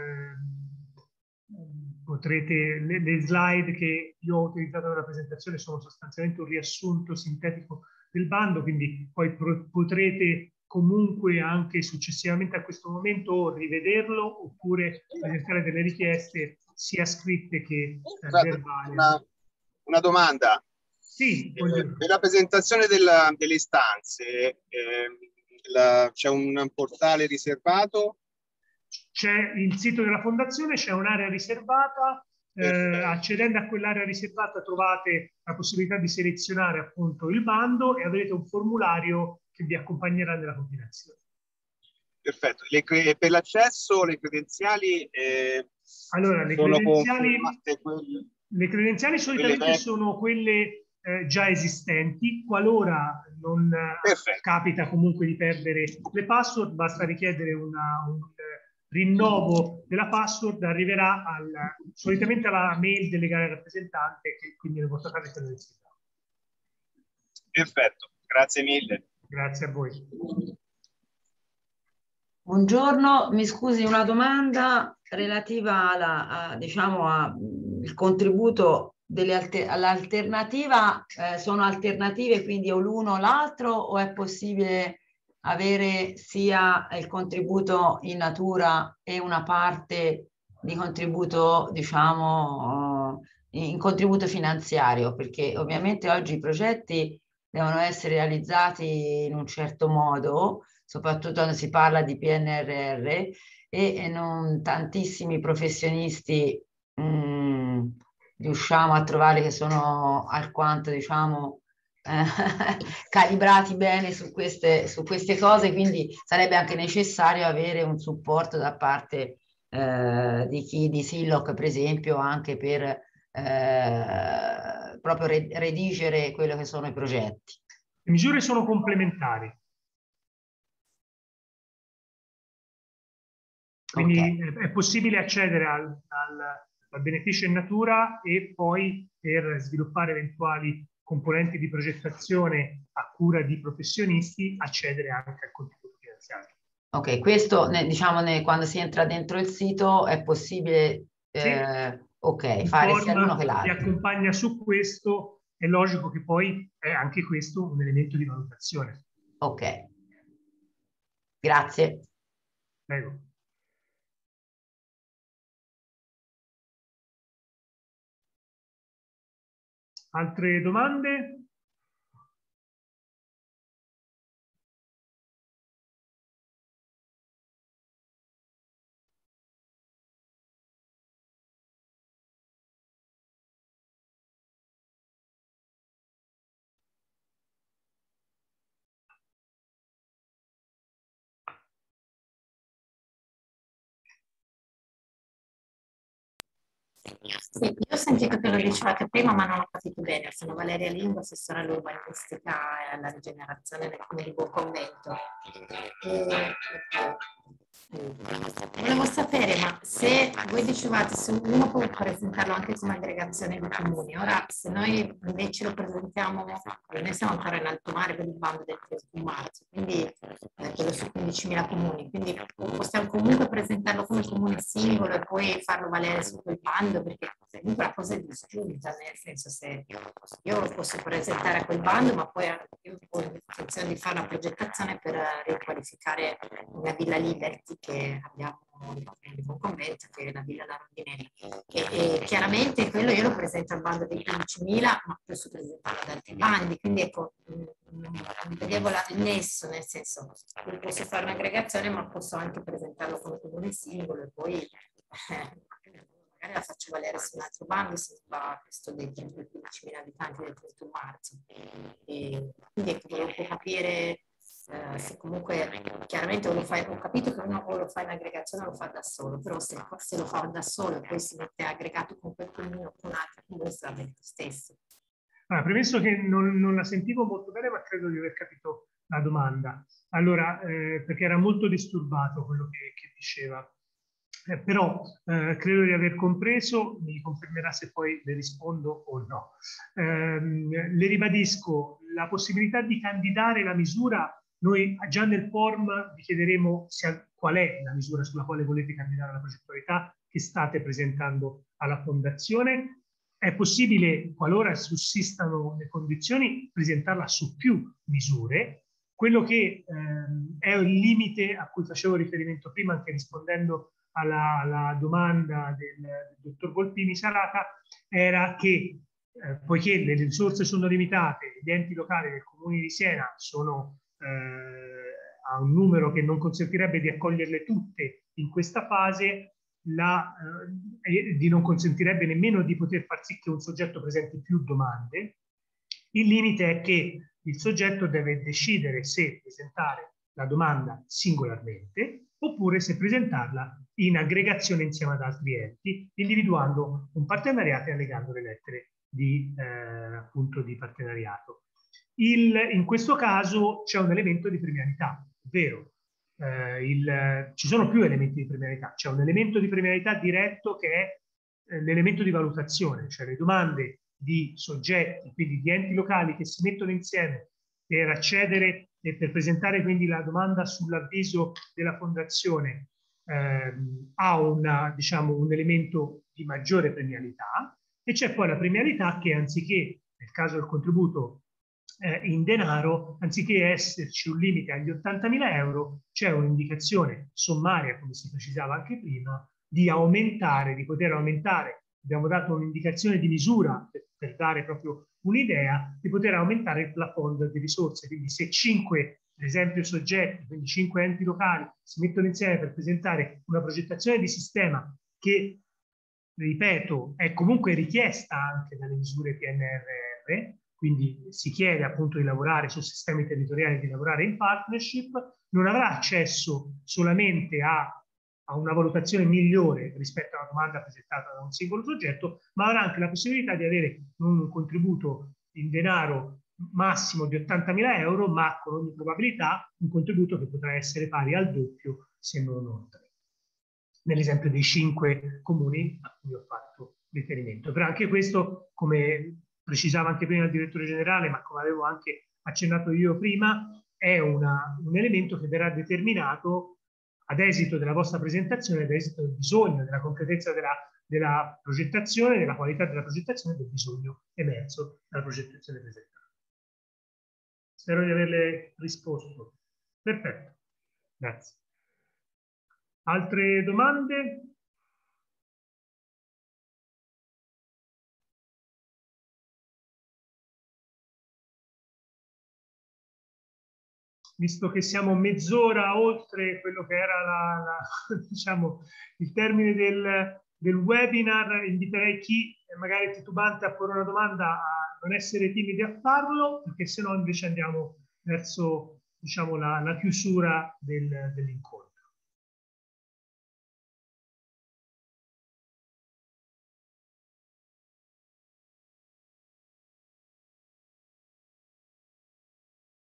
Potrete, le slide che io ho utilizzato nella presentazione sono sostanzialmente un riassunto sintetico del bando, quindi poi potrete comunque anche successivamente a questo momento rivederlo oppure presentare delle richieste sia scritte che verbali. Una domanda. Sì, nella presentazione delle istanze c'è un portale riservato? C'è il sito della Fondazione, c'è un'area riservata. Accedendo a quell'area riservata trovate la possibilità di selezionare appunto il bando e avrete un formulario che vi accompagnerà nella compilazione. Perfetto. Per l'accesso le credenziali allora, le credenziali solitamente sono quelle già esistenti. Qualora non capita comunque di perdere le password, basta richiedere un rinnovo della password, arriverà solitamente alla mail del legale rappresentante, che quindi nel vostro caso è l'università. Perfetto, grazie mille. Grazie a voi. Buongiorno, mi scusi, una domanda relativa al contributo all'alternativa. Sono alternative, quindi o l'uno o l'altro, o è possibile avere sia il contributo in natura e una parte di contributo, in contributo finanziario? Perché ovviamente oggi i progetti devono essere realizzati in un certo modo, soprattutto quando si parla di PNRR, e non tantissimi professionisti riusciamo a trovare che sono alquanto, calibrati bene su queste cose, quindi sarebbe anche necessario avere un supporto da parte di Silloc, per esempio, anche per proprio redigere quello che sono i progetti. Le misure sono complementari. Quindi è possibile accedere al beneficio in natura e poi per sviluppare eventuali componenti di progettazione a cura di professionisti accedere anche al contributo finanziario. Ok, questo quando si entra dentro il sito è possibile fare sia l'uno che l'altro. Ti accompagna su questo, è logico che poi è anche questo un elemento di valutazione. Ok, grazie. Prego. Altre domande? Sì, io ho sentito che lo dicevate prima, ma non ho capito bene. Sono Valeria Lingo, assessore all'urbanistica e alla rigenerazione del Comune di Buonconvento. Volevo sapere, ma se voi dicevate se uno può presentarlo anche come aggregazione di comuni, ora se noi invece lo presentiamo, noi siamo ancora in alto mare per il bando del 31 marzo, quindi quello su 15.000 comuni, quindi possiamo comunque presentarlo come comune singolo e poi farlo valere su quel bando, perché comunque la cosa è disgiunta, nel senso, se io posso presentare a quel bando, ma poi io ho intenzione di fare una progettazione per riqualificare una Villa Liberty che abbiamo in Buonconvento, che è la Villa La Rondinelli, e chiaramente quello io lo presento al bando dei 15.000, ma posso presentarlo ad altri bandi, quindi ecco, non vedevo il nesso, nel senso, io posso fare un'aggregazione, ma posso anche presentarlo come comune singolo e poi magari la faccio valere su un altro bando se fa questo dei 15.000 abitanti del 31 marzo. E quindi ecco, volevo capire se comunque chiaramente ho capito che uno o lo fa in aggregazione o lo fa da solo, però se lo fa da solo e poi si mette aggregato con quel comune o con altri comuni sarà bene lo stesso. Allora, premesso che non la sentivo molto bene, ma credo di aver capito la domanda. Allora, perché era molto disturbato quello che diceva. Però credo di aver compreso, mi confermerà se poi le rispondo o no. Le ribadisco, la possibilità di candidare la misura, noi già nel form vi chiederemo qual è la misura sulla quale volete candidare la progettualità che state presentando alla Fondazione. È possibile, qualora sussistano le condizioni, presentarla su più misure. Quello che è il limite a cui facevo riferimento prima, anche rispondendo alla domanda del dottor Volpini Sarata, era che poiché le risorse sono limitate, gli enti locali del Comune di Siena sono a un numero che non consentirebbe di accoglierle tutte in questa fase, di non consentirebbe nemmeno di poter far sì che un soggetto presenti più domande. Il limite è che il soggetto deve decidere se presentare la domanda singolarmente oppure se presentarla in aggregazione insieme ad altri enti, individuando un partenariato e allegando le lettere appunto di partenariato. In questo caso c'è un elemento di premialità, ovvero ci sono più elementi di premialità. C'è un elemento di premialità diretto che è l'elemento di valutazione, cioè le domande di soggetti, quindi di enti locali che si mettono insieme per accedere e per presentare quindi la domanda sull'avviso della Fondazione, ha un elemento di maggiore premialità, e c'è poi la premialità che anziché, nel caso del contributo in denaro, anziché esserci un limite agli 80.000 euro, c'è un'indicazione sommaria, come si precisava anche prima, di aumentare, di poter aumentare. Abbiamo dato un'indicazione di misura per dare proprio un'idea di poter aumentare il plafond di risorse. Quindi se 5, per esempio, soggetti, quindi 5 enti locali, si mettono insieme per presentare una progettazione di sistema che, ripeto, è comunque richiesta anche dalle misure PNRR, quindi si chiede appunto di lavorare su sistemi territoriali, di lavorare in partnership, non avrà accesso solamente a una valutazione migliore rispetto alla domanda presentata da un singolo soggetto, ma avrà anche la possibilità di avere un contributo in denaro massimo di 80.000 euro, ma con ogni probabilità un contributo che potrà essere pari al doppio, se non oltre. Nell'esempio dei 5 comuni a cui ho fatto riferimento. Però anche questo, come precisava anche prima il direttore generale, ma come avevo anche accennato io prima, è un elemento che verrà determinato ad esito della vostra presentazione, ad esito del bisogno, della concretezza della progettazione, della qualità della progettazione, del bisogno emerso dalla progettazione presentata. Spero di averle risposto. Perfetto, grazie. Altre domande? Visto che siamo mezz'ora oltre quello che era diciamo, il termine del webinar, inviterei chi è magari titubante a porre una domanda a non essere timidi a farlo, perché sennò invece andiamo verso, diciamo, la chiusura dell'incontro.